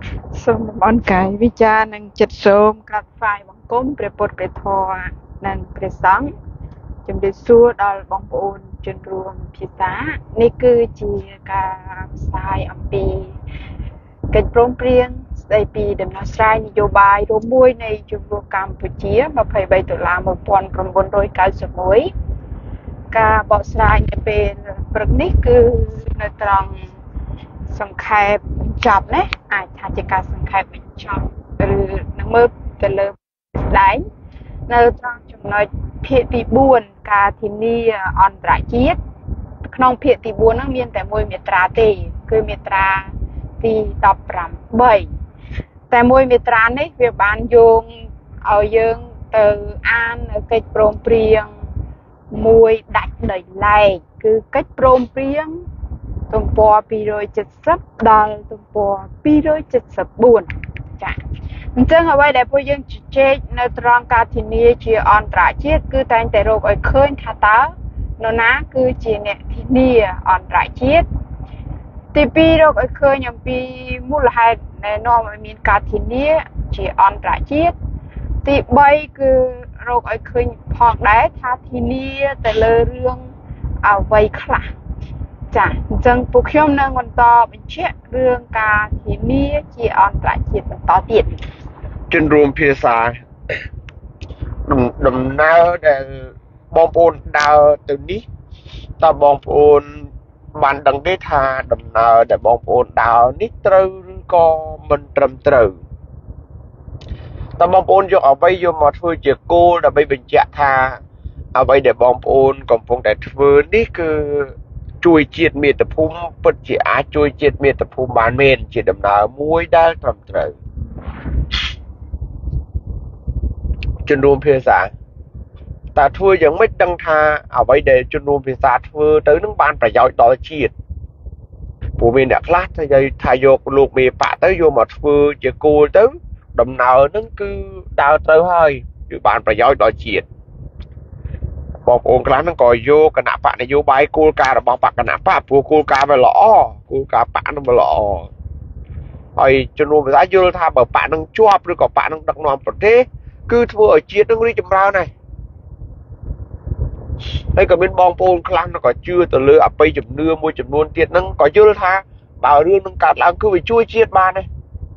សូមអរកាយវិចារនិងចិត្តសូមក្រាបថ្វាយបង្គំព្រះពុទ្ធព្រះធម៌និងព្រះសង្ឃជំរាបសួរដល់បងប្អូនជនរួមភាសានេះគឺជាការផ្សាយអំពីកិច្ចព្រមព្រៀងស្ដីពីដំណោះស្រាយនយោបាយរួមមួយនៃជម្លោះកម្ពុជា23តុលា1991ការបកស្រាយនៅពេលព្រឹកនេះគឺនៅត្រង់សង្ខេបបញ្ចប់ណាអាចថាជាការសង្ខេបបញ្ចប់ឬនឹងមើលទៅលើស្ដែងនៅត្រង់ចំណុចភាគទី4ការធានាអន្តរជាតិក្នុងភាគទី4ហ្នឹងមានតែមួយមាត្រាទេគឺមាត្រាទី18តែមួយមាត្រានេះវាបានយោងឲ្យយើងទៅអាននៅកិច្ចព្រមព្រៀងមួយដាច់ដោយឡែកគឺកិច្ចព្រមព្រៀងទំព័រ270ដល់ទំព័រ274ចា៎អញ្ចឹងអ្វីដែលពួកយើងជជែកនៅត្រង់ការធានាជាអន្តរជាតិគឺតែងតែរកឲ្យឃើញថាតើនរណាគឺជាអ្នកធានាអន្តរជាតិទី2រកឲ្យឃើញអំពីមូលហេតុដែលនាំឲ្យមានការធានាជាអន្តរជាតិទី3គឺរកឲ្យឃើញផងដែរថាធានាទៅលើរឿងអ្វីខ្លះចា៎អញ្ចឹងពួកខ្ញុំនឹងបន្តបញ្ជាក់រឿងការធានាជាអន្តរជាតិបន្តទៀតជនរួមភាសាដំណើរដែលបងប្អូនដើរទៅនេះតើបងប្អូនបានដឹងទេថាដំណើរដែលបងប្អូនដើរនេះត្រូវឬក៏មិនត្រឹមត្រូវតើបងប្អូនយកអ្វីយកមកធ្វើជាគោលដើម្បីបញ្ជាក់ថាអ្វីដែលបងប្អូនកំពុងតែធ្វើនេះគឺជួយជាតិមាតុភូមិពិតជាអាចជួយជាតិមាតុភូមិបានមែនជាដំណើរមួយដែលត្រឹមត្រូវជនរួមភាសាតើធ្វើយ៉ាងម៉េចដឹងថាអ្វីដែលជនរួមភាសាធ្វើទៅនឹងបានប្រយោជន៍ដល់ជាតិព្រោះមានអ្នកខ្លះថាយកលោកមេបកទៅយកមកធ្វើជាគោលទៅដំណើរនឹងគឺដើរត្រូវហើយគឺបានប្រយោជន៍ដល់ជាតិបងប្អូនខ្លះហ្នឹងក៏យកគណៈបកនយោបាយគោលការណ៍របស់បកគណៈបកព្រោះគោលការណ៍វាល្អគោលការណ៍បកហ្នឹងវាល្អហើយជនរួមភាសាយល់ថាបើបកហ្នឹងជាប់ឬក៏បកហ្នឹងដឹកនាំប្រទេសគឺធ្វើឲ្យជាតិនឹងរីកចម្រើនហើយក៏មានបងប្អូនខ្លះក៏ជឿទៅលើអបិយជំនឿមួយចំនួនទៀតហ្នឹងក៏យល់ថាបើរឿងនឹងកើតឡើងគឺវាជួយជាតិបានដែរ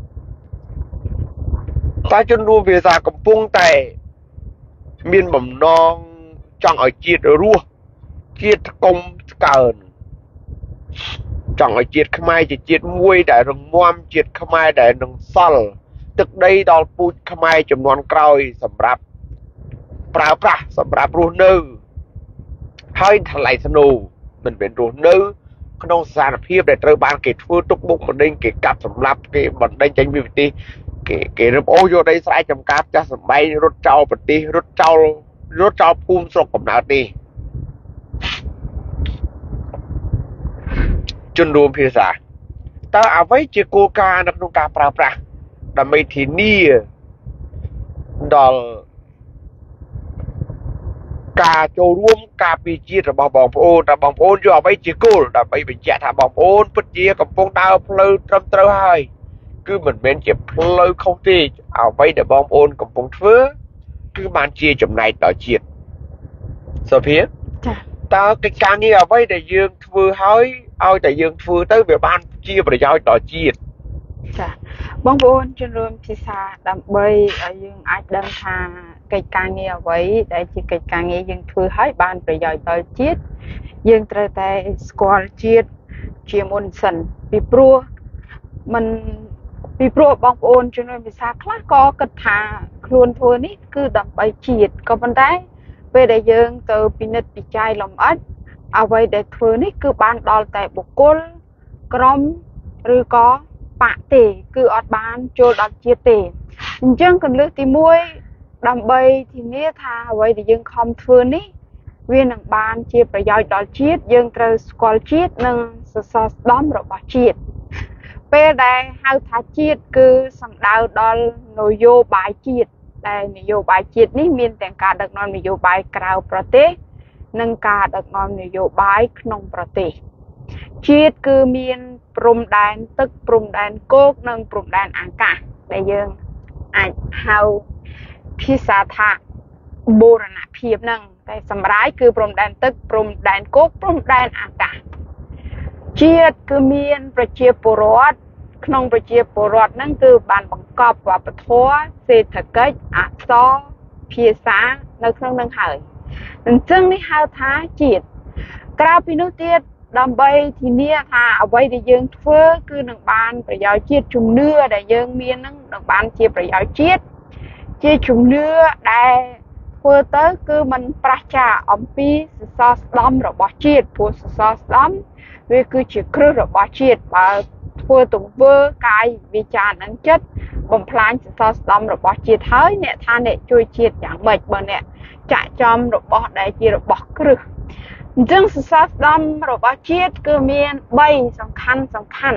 តែជនរួមភាសាកំពុងតែមានបំណងចង់ឲ្យជាតិរស់ជាតិកុំស្កើនចង់ឲ្យជាតិខ្មែរជាជាតិមួយដែលរងមាំជាតិខ្មែរដែលនឹងសល់ទឹកដីដល់ពូជខ្មែរចំនួនក្រោយសម្រាប់ប្រើប្រាស់សម្រាប់រស់នៅហើយថ្លៃស្នូលមិនមែនរស់នៅក្នុងស្ថានភាពដែលត្រូវបានគេធ្វើទុកបុកម្នេញគេកាប់សម្លាប់គេបណ្ដេញចេញពីប្រទេសគេរឹបអូសយកដីស្រែចម្ការចាស់សម្បែងរត់ចោលប្រទេសរត់ចោលភូមិស្រុកកំណើតនេះជនរួមភាសាតើអ្វីជាគោលការណ៍នៅក្នុងការប្រើប្រាស់ដើម្បីធានាដល់ការចូលរួមការពារជាតិរបស់បងប្អូនតើបងប្អូនយកអ្វីជាគោលដើម្បីបញ្ជាក់ថាបងប្អូនពិតជាកំពុងដើរផ្លូវត្រឹមត្រូវហើយគឺមិនមែនជាផ្លូវខុសទេអ្វីដែលបងប្អូនកំពុងធ្វើគឺបានជាចំណែកដល់ជាតិសុភាចា៎តើកិច្ចការងារអ្វីដែលយើងធ្វើហើយឲ្យតែយើងធ្វើទៅវាបានជាប្រយោជន៍ដល់ជាតិចា៎បងប្អូនជនរួមភាសាដើម្បីឲ្យយើងអាចដឹងថាកិច្ចការងារអ្វីដែលជាកិច្ចការងារយើងធ្វើឲ្យបានប្រយោជន៍ដល់ជាតិយើងត្រូវតែស្គាល់ជាតិជាមុនសិនពីព្រោះបងប្អូនជនរួមភាសាខ្លះក៏គិតថាខ្លួនធ្វើនេះគឺដើម្បីជាតិក៏ប៉ុន្តែពេលដែលយើងទៅពិនិត្យពិចារណាលម្អិតអ្វីដែលធ្វើនេះគឺបានដល់តែបុគ្គលក្រុមឬក៏បកទេគឺអត់បានចូលដល់ជាតិទេអញ្ចឹងគន្លឹះទី1ដើម្បីធានាថាអ្វីដែលយើងខំធ្វើនេះវានឹងបានជាប្រយោជន៍ដល់ជាតិយើងត្រូវស្គាល់ជាតិនិងសសរស្តម្ភរបស់ជាតិពេលដែលហៅថាជាតិគឺសំដៅដល់នយោបាយជាតិដែលនយោបាយជាតិនេះមានទាំងការដឹកនាំនយោបាយក្រៅប្រទេសនិងការដឹកនាំនយោបាយក្នុងប្រទេសជាតិគឺមានព្រំដែនទឹកព្រំដែនគោកនិងព្រំដែនអាកាសដែលយើងអាចហៅភាសាថាបូរណភាពហ្នឹងតែសម្រាប់គឺព្រំដែនទឹកព្រំដែនគោកព្រំដែនអាកាសជាតិគឺមានប្រជាពលរដ្ឋក្នុងប្រជាពលរដ្ឋហ្នឹងគឺបានបង្កប់វប្បធម៌សេដ្ឋកិច្ចអក្សរភាសានៅក្នុងនឹងហើយអញ្ចឹងនេះហៅថាជាតិក្រៅពីនោះទៀតដើម្បីធានាថាអ្វីដែលយើងធ្វើគឺនឹងបានប្រយោជន៍ជាតិជំនឿដែលយើងមាននឹងបានជាប្រយោជន៍ជាតិជាជំនឿដែលធ្វើទៅគឺมันប្រះចាអំពីសសរស្តម្ភរបស់ជាតិព្រោះសសរស្តម្ភវាគឺជាគ្រឹះរបស់ជាតិបើធ្វើទង្វើកាយវិចារនឹងចិត្តបំផ្លាញសសរស្តម្ភរបស់ជាតិហើយអ្នកថាអ្នកជួយជាតិយ៉ាងម៉េចបើអ្នកចាក់ចំរបស់ដែលជារបស់គ្រឹះអញ្ចឹងសសរស្តម្ភរបស់ជាតិគឺមាន3សំខាន់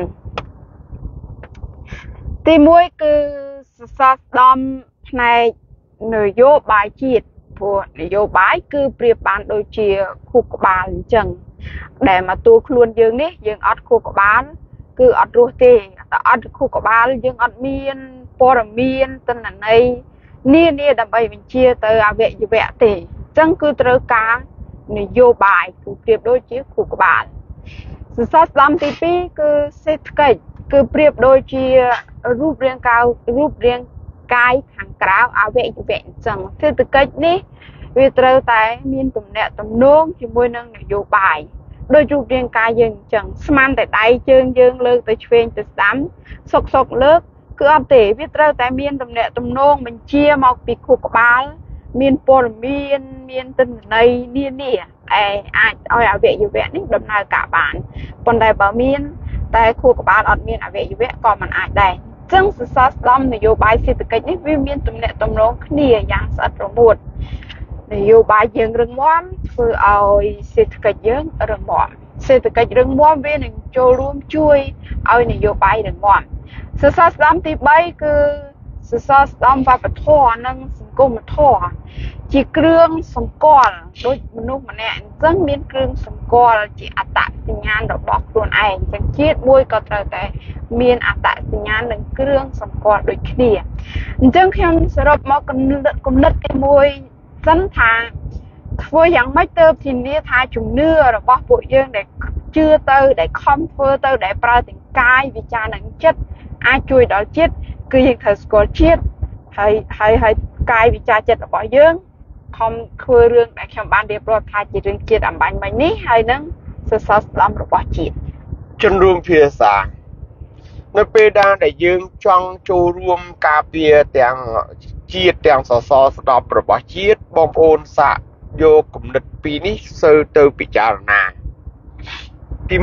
ទី1គឺសសរស្តម្ភផ្នែកនយោបាយជាតិព្រោះនយោបាយគឺប្រៀបបានដូចជាខួរក្បាលអញ្ចឹងដែលមកតួខ្លួនយើងនេះយើងអត់ខួរក្បាលគឺអត់រស់ទេតែអត់ខួរក្បាលយើងអត់មានព័ត៌មានទិន្នន័យនានាដើម្បីបញ្ជាទៅអវយវៈទេអញ្ចឹងគឺត្រូវការនយោបាយគឺប្រៀបដូចជាខួរក្បាលសសរស្តម្ភទី2គឺសេដ្ឋកិច្ចគឺប្រៀបដូចជារូបរាងកាយខាងក្រៅអវយវៈអញ្ចឹងសេដ្ឋកិច្ចនេះវាត្រូវតែមានទំនាក់ទំនងជាមួយនឹងនយោបាយដោយរូបរាងកាយយើងអញ្ចឹងស្មានតែដៃជើងយើងលើកទៅឆ្វេងទៅស្ដាំសុកលើកគឺអត់ទេវាត្រូវតែមានទំនាក់ទំនងបញ្ជាមកពីខួរក្បាលមានព័ត៌មានមានទិន្នន័យនានាអាចឲ្យអវយវៈនេះដំណើរការបានប៉ុន្តែបើមានតែខួរក្បាលអត់មានអវយវៈក៏មិនអាចដែរអញ្ចឹងសសរស្តម្ភនយោបាយសេដ្ឋកិច្ចនេះវាមានទំនាក់ទំនងគ្នាយ៉ាងស្អិតរមួតនយោបាយយើងរឹងមាំធ្វើឲ្យសេដ្ឋកិច្ចយើងរឹងមាំសេដ្ឋកិច្ចរឹងមាំវានឹងចូលរួមជួយឲ្យនយោបាយរឹងមាំសសរស្តម្ភទី3គឺសសរស្តម្ភវប្បធម៌និងសង្គមធម៌ជាគ្រឿងសម្គាល់ដូចមនុស្សម្នាក់អញ្ចឹងមានគ្រឿងសម្គាល់ជាអត្តសញ្ញាណរបស់ខ្លួនឯងអញ្ចឹងជាតិមួយក៏ត្រូវតែមានអត្តសញ្ញាណនិងគ្រឿងសម្គាល់ដូចគ្នាអញ្ចឹងខ្ញុំសរុបមកគំនិតទី1សិនថាធ្វើយ៉ាងម៉េចទៅធានាថាជំនឿរបស់ពួកយើងដែលជឿទៅដែលខំធ្វើទៅដែលប្រើទាំងកាយវិចារនិងចិត្តអាចជួយដល់ជាតិគឺយើងត្រូវស្គាល់ជាតិហើយកាយវិចារចិត្តរបស់យើងខំធ្វើរឿងដែលខ្ញុំបានរៀបរាប់ថាជារឿងជាតិអំបញ្ញមិញនេះហើយនឹងសសរស្តម្ភរបស់ជាតិជនរួមភាសានៅពេលដែលយើងចង់ចូលរួមការពារទាំងជាតិទាំងសសរស្តម្ភរបស់ជាតិបងប្អូនសាកយកគំនិតពីរនេះទៅពិចារណាទី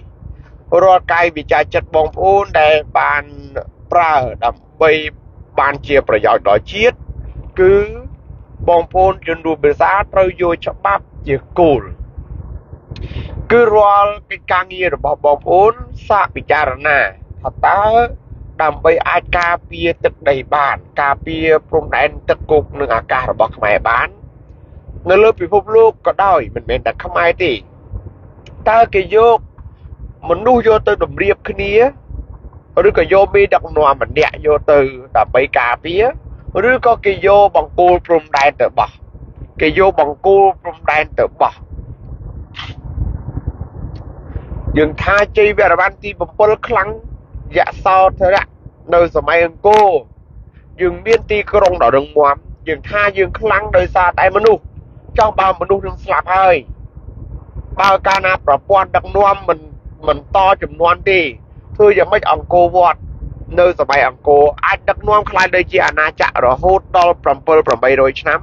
1រាល់កាយវិចារចិត្តបងប្អូនដែលបានប្រើដើម្បីបានជាប្រយោជន៍ដល់ជាតិគឺបងប្អូនជនរួមភាសាត្រូវយកច្បាប់ជាគោលគឺរាល់កិច្ចការងាររបស់បងប្អូនសាកពិចារណាថាតើដើម្បីអាចការពារទឹកដីបានការពារព្រំដែនទឹកគោកនិងអាកាសរបស់ខ្មែរបាននៅលើពិភពលោកក៏ដោយមិនមែនតែខ្មែរទេតើគេយកមនុស្សយកទៅតម្រៀបគ្នាឬក៏យកមេដឹកនាំម្នាក់យកទៅដើម្បីការពារឬក៏គេយកបង្គោលព្រំដែនទៅបោះយើងថាជ័យវរ្ម័នទី7ខ្លាំងយសោធរៈនៅសម័យអង្គរយើងមានទីក្រុងដ៏រឹងមាំយើងថាយើងខ្លាំងដោយសារតែមនុស្សចង់បើមនុស្សនឹងស្លាប់ហើយបើកាលណាប្រព័ន្ធដឹកនាំមិនតចំនួនទេធ្វើយ៉ាងម៉េចអង្គរវត្តនៅសម័យអង្គរអាចដឹកនាំខ្លាយទៅជាអាណាចក្ររហូតដល់700-800ឆ្នាំ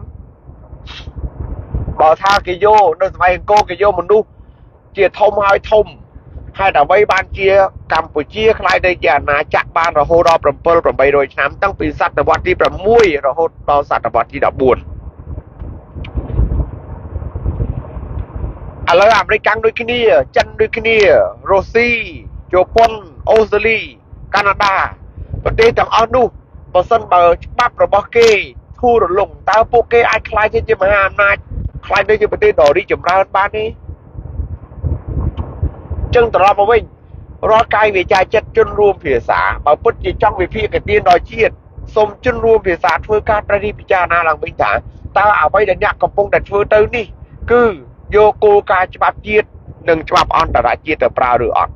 បើថាគេយកនៅសម័យអង្គរគេយកមនុស្សជាធំហើយធំហេតុអ្វីបានជាកម្ពុជាខ្លាយទៅជាអាណាចក្របានរហូតដល់700-800ឆ្នាំតាំងពីសតវត្សទី6រហូតដល់សតវត្សទី14ឥឡូវអាមេរិកកាំងដូចគ្នាចិនដូចគ្នារុស្ស៊ីជប៉ុនអូស្ត្រាលីកាណាដាប្រទេសទាំងអស់នោះបើសិនបើច្បាប់របស់គេធូររលុងតើពួកគេអាចខ្លាយទៅជាមហាអំណាចខ្លាយទៅជាប្រទេសដ៏រីកចម្រើនបានទេចឹងត្រឡប់មកវិញរាល់កាយវាចាចិត្តជនរួមភាសាបើពិតជាចង់វិភាគទានដល់ជាតិសូមជនរួមភាសាធ្វើការប្រតិពិចារណាឡើងវិញថាតើអ្វីដែលអ្នកកំពុងតែធ្វើទៅនេះគឺយកគោលការណ៍ច្បាប់ជាតិនិងច្បាប់អន្តរជាតិទៅប្រើឬអត់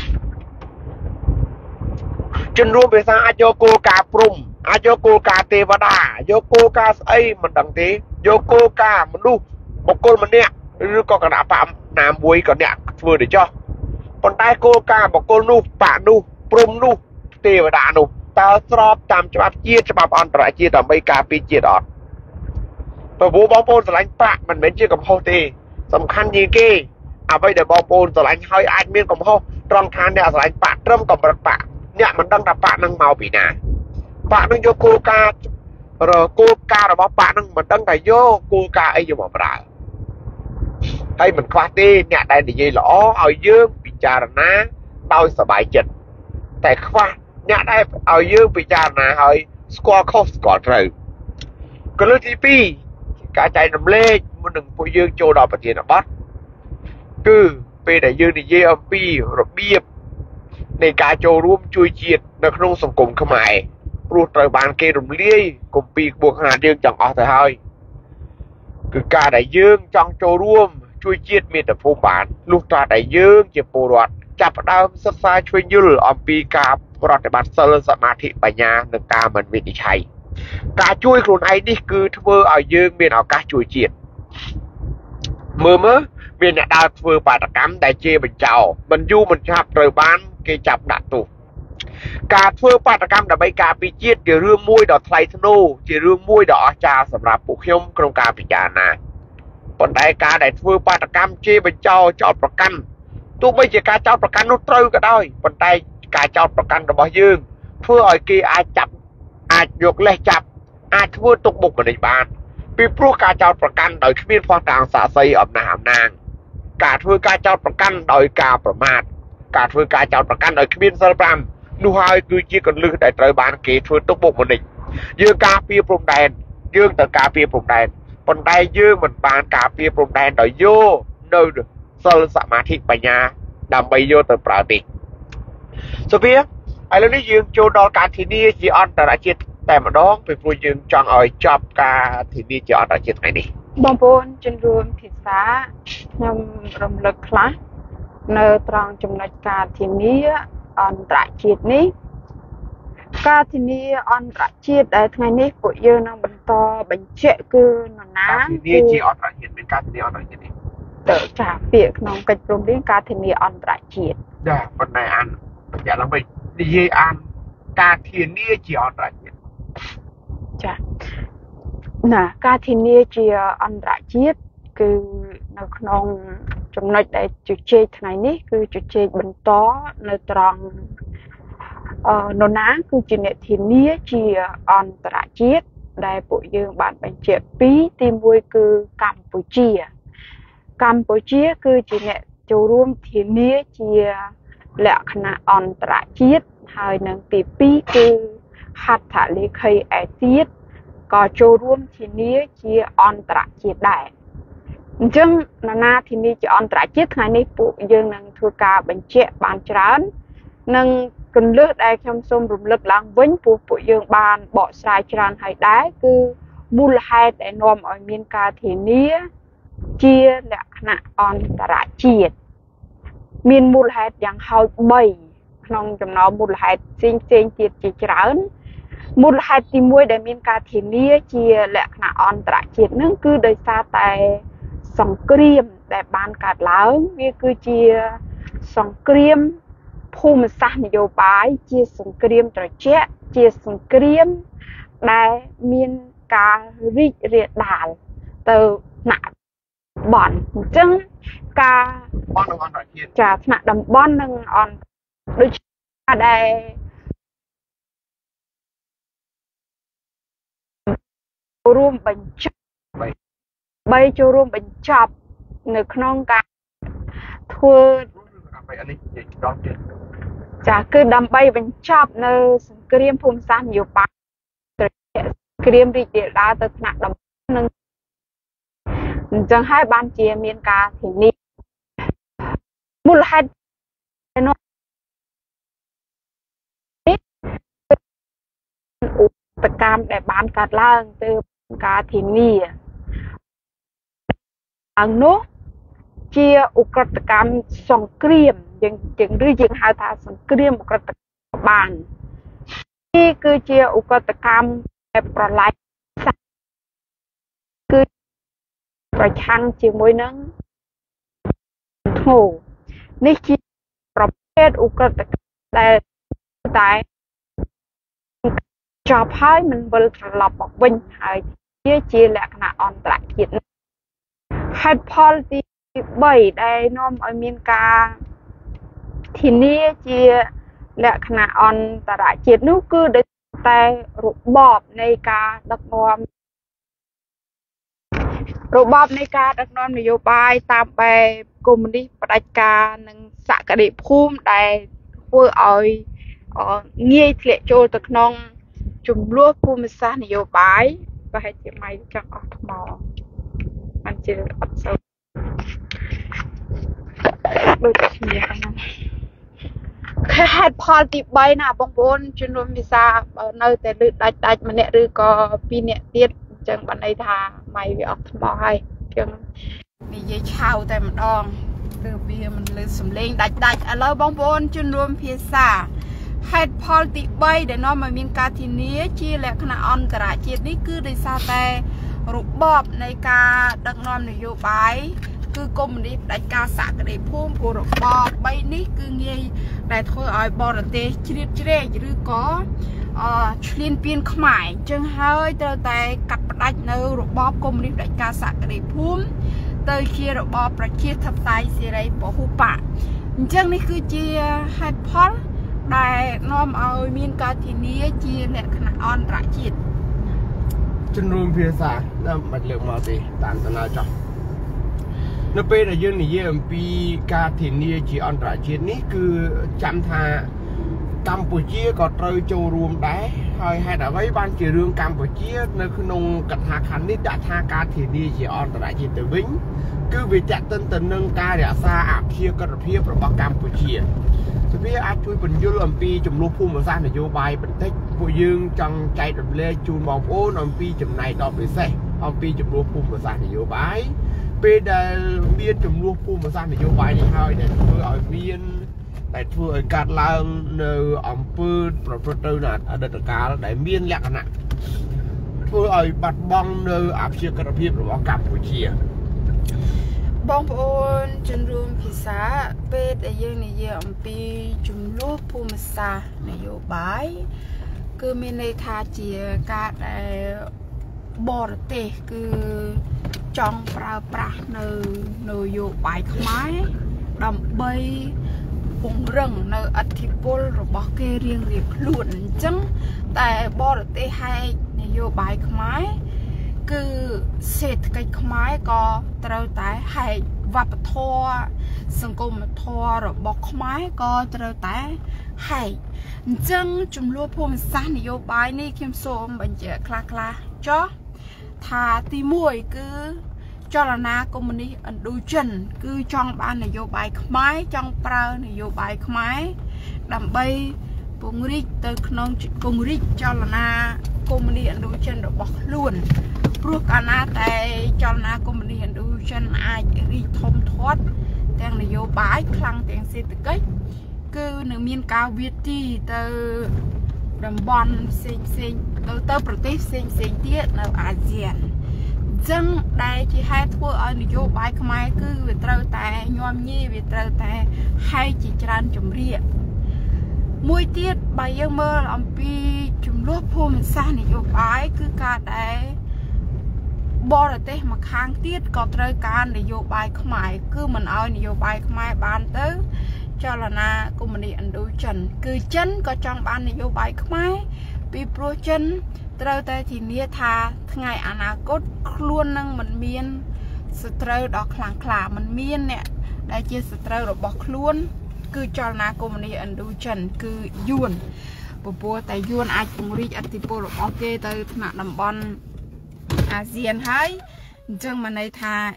ជនរួមភាសាអាចយកគោលការណ៍ព្រំអាចយកគោលការណ៍ទេវតាយកគោលការណ៍ស្អីមិនដឹងទេយកគោលការណ៍មនុស្សបុគ្គលម្នាក់ឬក៏គណៈបកណាមួយក៏អ្នកធ្វើទៅចោះប៉ុន្តែគោលការណ៍បុគ្គលនោះបកនោះព្រំនោះទេវតានោះតើស្របតាមច្បាប់ជាតិច្បាប់អន្តរជាតិដើម្បីការពារជាតិអត់ព្រោះបងប្អូនស្រឡាញ់បកមិនមែនជាកំហុសទេសំខាន់ជាងគេអ្វីដែលបងប្អូនស្រឡាញ់ហើយអាចមានកំហុសត្រង់ថាអ្នកស្រឡាញ់បកត្រឹមកម្រិតបកអ្នកមិនដឹងថាបកនឹងមកពីណាបកនឹងយកគោលការណ៍របស់បកនឹងមិនដឹងថាយកគោលការណ៍អីយកមកប្រើហើយមិនខ្វះទេអ្នកដែលនិយាយល្អឲ្យយើងពិចារណាដោយសប្បាយចិត្តតែខ្វះអ្នកដែលឲ្យយើងពិចារណាឲ្យស្គាល់ខុសស្គាល់ត្រូវកលឹះទី2ការចែករំលែកមុននឹងពួកយើងចូលដល់ប្រធានបទគឺពេលដែលយើងនិយាយអំពីរបៀបនៃការចូលរួមជួយជាតិនៅក្នុងសង្គមខ្មែរព្រោះត្រូវបានគេរំលាយគម្ពីរក្បួនខ្នាតយើងចង់អស់ទៅហើយគឺការដែលយើងចង់ចូលរួមជួយជាតិមាតុភូមិបានលុះត្រាតែយើងជាពលរដ្ឋចាប់ផ្ដើមសិក្សាឆ្វេងយល់អំពីការប្រតិបត្តិសិលសមាធិបញ្ញានិងការមិនវិនិច្ឆ័យការជួយខ្លួនឯងនេះគឺធ្វើឲ្យយើងមានឱកាសជួយជាតិមើលមានអ្នកដើរធ្វើបាតកម្មដែលជាបញ្ចោមិនយូរមិនឆាប់ត្រូវបានគេចាប់ដាក់ទោសការធ្វើបាតកម្មដើម្បីការពារជាតិជារឿងមួយដ៏ថ្លៃថ្នូរជារឿងមួយដ៏អស្ចារ្យសម្រាប់ពួកខ្ញុំក្នុងការពិចារណាប៉ុន្តែការដែលធ្វើបាតកម្មជាបញ្ចោចោតប្រកាន់ទោះបីជាការចោតប្រកាន់នោះត្រូវក៏ដោយប៉ុន្តែការចោតប្រកាន់របស់យើងធ្វើឲ្យគេអាចយកលេសចាប់អាចធ្វើទុកបុកម្នេញបានពីព្រោះការចោតប្រកាន់ដោយគ្មានភស្តុតាងសាក្សីអំណះអំណាងការធ្វើការចោតប្រកាន់ដោយការប្រមាថការធ្វើការចោតប្រកាន់ដោយគ្មានសិល5នោះហើយគឺជាកលឹះដែលត្រូវបានគេធ្វើទុកបុកម្នេញយើងការពារព្រំដែនយើងត្រូវការពារព្រំដែនប៉ុន្តែយើងមិនបានការពារព្រំដែនដោយយកនៅសិលសមាធិបញ្ញាដើម្បីយកទៅប្រើទេសូវាឥឡូវនេះយើងចូលដល់ការធានាជាអន្តរជាតិតែម្ដងពីព្រោះយើងចង់ឲ្យចប់ការធានាជាអន្តរជាតិថ្ងៃនេះបងប្អូនជនរួមភាសាខ្ញុំរំលឹកខ្លះនៅត្រង់ចំណុចការធានាអន្តរជាតិនេះការធានាអន្តរជាតិដែលថ្ងៃនេះពួកយើងនឹងបន្តបញ្ជាក់គឺនរណាការធានាជាអន្តរជាតិមានការធានាអន្តរជាតិនេះទៅចាពាក្យក្នុងកិច្ចព្រមព្រៀងការធានាអន្តរជាតិចាប៉ុន្តែអានបញ្ជាក់ឡើងវិញនិយាយអានការធានាជាអន្តរជាតិចាណាការធានាជាអន្តរជាតិគឺនៅក្នុងចំណុចដែលជជែកថ្ងៃនេះគឺជជែកបន្តនៅត្រង់នរណាគឺជាអ្នកធានាជាអន្តរជាតិដែលពួកយើងបានបញ្ជាក់ពីទី1គឺកម្ពុជាគឺជាអ្នកចូលរួមធានាជាលក្ខណៈអន្តរជាតិហើយនឹងទី2គឺហត្ថលេខីឯទៀតក៏ចូលរួមធានាជាអន្តរជាតិដែរអញ្ចឹងនរណាធានាជាអន្តរជាតិថ្ងៃនេះពួកយើងនឹងធ្វើការបញ្ជាក់បានច្រើននិងគន្លឹះដែលខ្ញុំសូមរំលឹកឡើងវិញពួកយើងបានបកស្រាយច្រើនហើយដែរគឺមូលហេតុដែលនាំឲ្យមានការធានាជាលក្ខណៈអន្តរជាតិមានមូលហេតុយ៉ាងហោច3ក្នុងចំណោមមូលហេតុផ្សេងទៀតជាច្រើនមូលហេតុទី1ដែលមានការធានាជាលក្ខណៈអន្តរជាតិនឹងគឺដោយសារតែសង្គ្រាមដែលបានកើតឡើងវាគឺជាសង្គ្រាមភូមិសាស្ត្រនយោបាយជាសង្គ្រាមត្រជាក់ជាសង្គ្រាមដែលមានការរីករាលដាលទៅថ្នាក់តំបន់អញ្ចឹងការអន្តរជាតិចាថ្នាក់តំបន់និងអន្តដូចដែលរួមបញ្ចប់3ចូលរួមបញ្ចប់នៅក្នុងការធ្វើដើម្បីអានេះនិយាយដល់ទៀតចាគឺដើម្បីបញ្ចប់នៅសង្គ្រាមភូមិសាស្ត្រនយោបាយត្រជាក់សង្គ្រាមរីករាលដាលទៅថ្នាក់តំបន់និងអញ្ចឹងហើយបានជាមានការធានាមូលហេតុ nóตกรรมแต่บ้านการล่างเติมการทีนี่อันนู้เชียอุกตกรรมสงเกรียมยังหรือยังหาทางสงเกรียมอุกตกรรมบ้านนี่คือเชียอุกตกรรมแบบประหลาดคือประชังเชียมวยนั้นโถนี่คือประเภทอุกตกรรมแต่ชอบให้มันบริสุทธิ์หลับออกวิ่งหายเชียแหละขณะอ่อนตระจิตให้พอที่ใบได้น้อมอเมริกาทีนี้เชียแหละขณะอ่อนตระจิตนู้คือได้แต่รูปแบบในการดักนอมรูปแบบในการดักนอมนโยบายตามไปกลุ่มนี้ปฏิการหนึ่งสักดิภูมิได้เพื่อเอาเงี้ยเลี้ยโจตะนองจุ่มลวกภูมิศาสตร์นโยบายก็ให้เจียไม่จังออกทมมันจะอัดเสบโดยเฉลี่ยนั้นแค่เหตุพอติดใบหน้าบางบนจนรวมวิชาเนื้อแต่ลึกได้มันเนี่ยหรือก็ปีเนี่ยเตี้ยจังบันไดทาไม่ไปออกทมให้จังมีเยอะเช่าแต่มันดองเรือเบียมันเลยสำเร็จได้อะไรบางบนจนรวมพิซซ่าให้พอติใบเดี๋ยวน้องมามีการทีนี้ชีแหละขณะอันตรายจีนี่คือได้ซาแต่รูปแบบในการดักนอมนโยบายคือกรมนี้ได้การสักได้พุ่มกูรูปแบบใบนี้คือเงี้ยได้ทอยเอาบอร์เตชนิดเร่หรือก็ชลินเปลี่ยนขมายจึงให้เตอแต่กัดได้ในรูปแบบกรมนี้ได้การสักได้พุ่มเตอเชียรูปแบบประเทศทับไตเสียไรปะหุปะจึงนี่คือเจียให้พอได้น้อมเอามีนการทีนี้จีแหละขณะอ่อนตระจิตจนรวมเพียสาแล้วมันเลือกมาสิตามตนาจับนเป็นอะไรยังนี่เยี่ยมปีการทีนี้จีอ่อนตระจิตนี่คือจำท่ากัมพูชีก็เตยโจรวมได้ให้แต่ไว้บ้านจีเรื่องกัมพูชีในขนมกัตหาขันนี่จะท่าการทีนี้จีอ่อนตระจิตตัววิ่งคือวิจัยต้นต้นนึงการเดียซาอาเพียกระเพียประบกัมพูชีสเปียอาช่วยเป็นยุลปีจุ่มลูกพุ่มมาสร้างนโยบายเป็นเทคผู้ยืงจังใจดับเล่จูนมองโอ้นอมปีจุ่มในต่อไปเซ่เอาปีจุ่มลูกพุ่มมาสร้างนโยบายปีเดเบียนจุ่มลูกพุ่มมาสร้างนโยบายนี่ให้เด็กเพื่อเอาเบียนแต่เพื่อการเล่าเนื้ออมปืนปลดปล่อยน่ะเด็กกาได้เบียนแหลกน่ะเพื่อเอาบัดบังเนื้ออาเพียกระเพียประบกัมพูชีบองโอนจนรวมพิษาเป็ดอายุนี่เยอะปีจุ่มลูกภูมิศาสตร์นโยบายคือมีในทาเจียการบอร์เตคือจองปลาปลาในนโยบายขมายดำใบปงเรื่องในอธิปลหรือบอกเกเรียงเรียกล้วนจังแต่บอร์เตให้นโยบายขมายคือเศรษฐกิจขมายก็เติมแต่ให้วัปทอสังคมทอหรือบอกขมายก็เติมแต่ให้จังจุ่มลูกภูมิศาสตร์นโยบายนี่เข้มโซมบัญญัติคลาจ้ะทาตีมวยคือจรณากรมนี้อันดูจันคือจองบ้านนโยบายขมายจองปลานโยบายขมายดำใบปงริเตอร์ขนมปงริจรณากรมนี้อันดูจันหรือบอกล้วนพวกอนาแต่จรณากรมนี้อันดูจันอาจรีทมทอดแต่นโยบายคลังแต่เศรษฐกิจคือหนึ่งมีนกาวิตีเตอดำบอลเซ็งเตอประเทศเซ็งเตี้ยในอาเซียนจังได้ที่ให้ทั่วเอานโยบายขมายคือวิตรแต่ยอมยี่วิตรแต่ให้จิตรันจมเรียมวยเตี้ยใบยังเมื่อลำปีจุ่มลูกภูมิศาสตร์นโยบายคือการได้บอร์เตมาค้างเตี้ยก็เตยการนโยบายขมายคือมันเอานโยบายขมายบานเตอจรณากรมนี้อันดูจันคือจันก็จังบ้านนโยบายขมายปีโปรจันเตอแต่ทีนี้ทาไงอนาคตคล้วนนั่งมันเมียนสเตอดอกคลางคลามันเมียนเนี่ยได้เจอสเตอดอกบอกคล้วนคือจรณากรมนี้อันดูจันคือยวนปัวแต่ยวนอาจปงริอธิปโลโอเคเตอขณะนำบอลอาเซียนให้จังมันในทา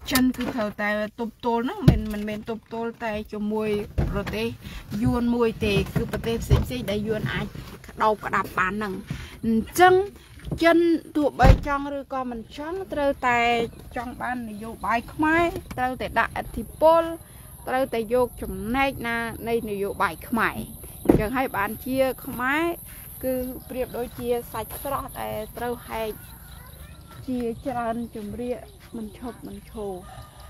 chân cứ thầu tại tụp tôl nó mình tụp tôl tại cho mùi rồi tê yuan mùi tê cứ bật tê xí để yuan ai đâu cả đạp bàn nằng chân chân tụ bay trong rồi còn mình chọn trâu tại trong ban này vô bài khmai trâu tại đại thì pol trâu tại vô trong này na đây này vô bài khmai chẳng hay bạn chia khmai cứ priệp đôi chia sạch sọt tại trâu hay chia tràn chùm ria mình chụp mình chồ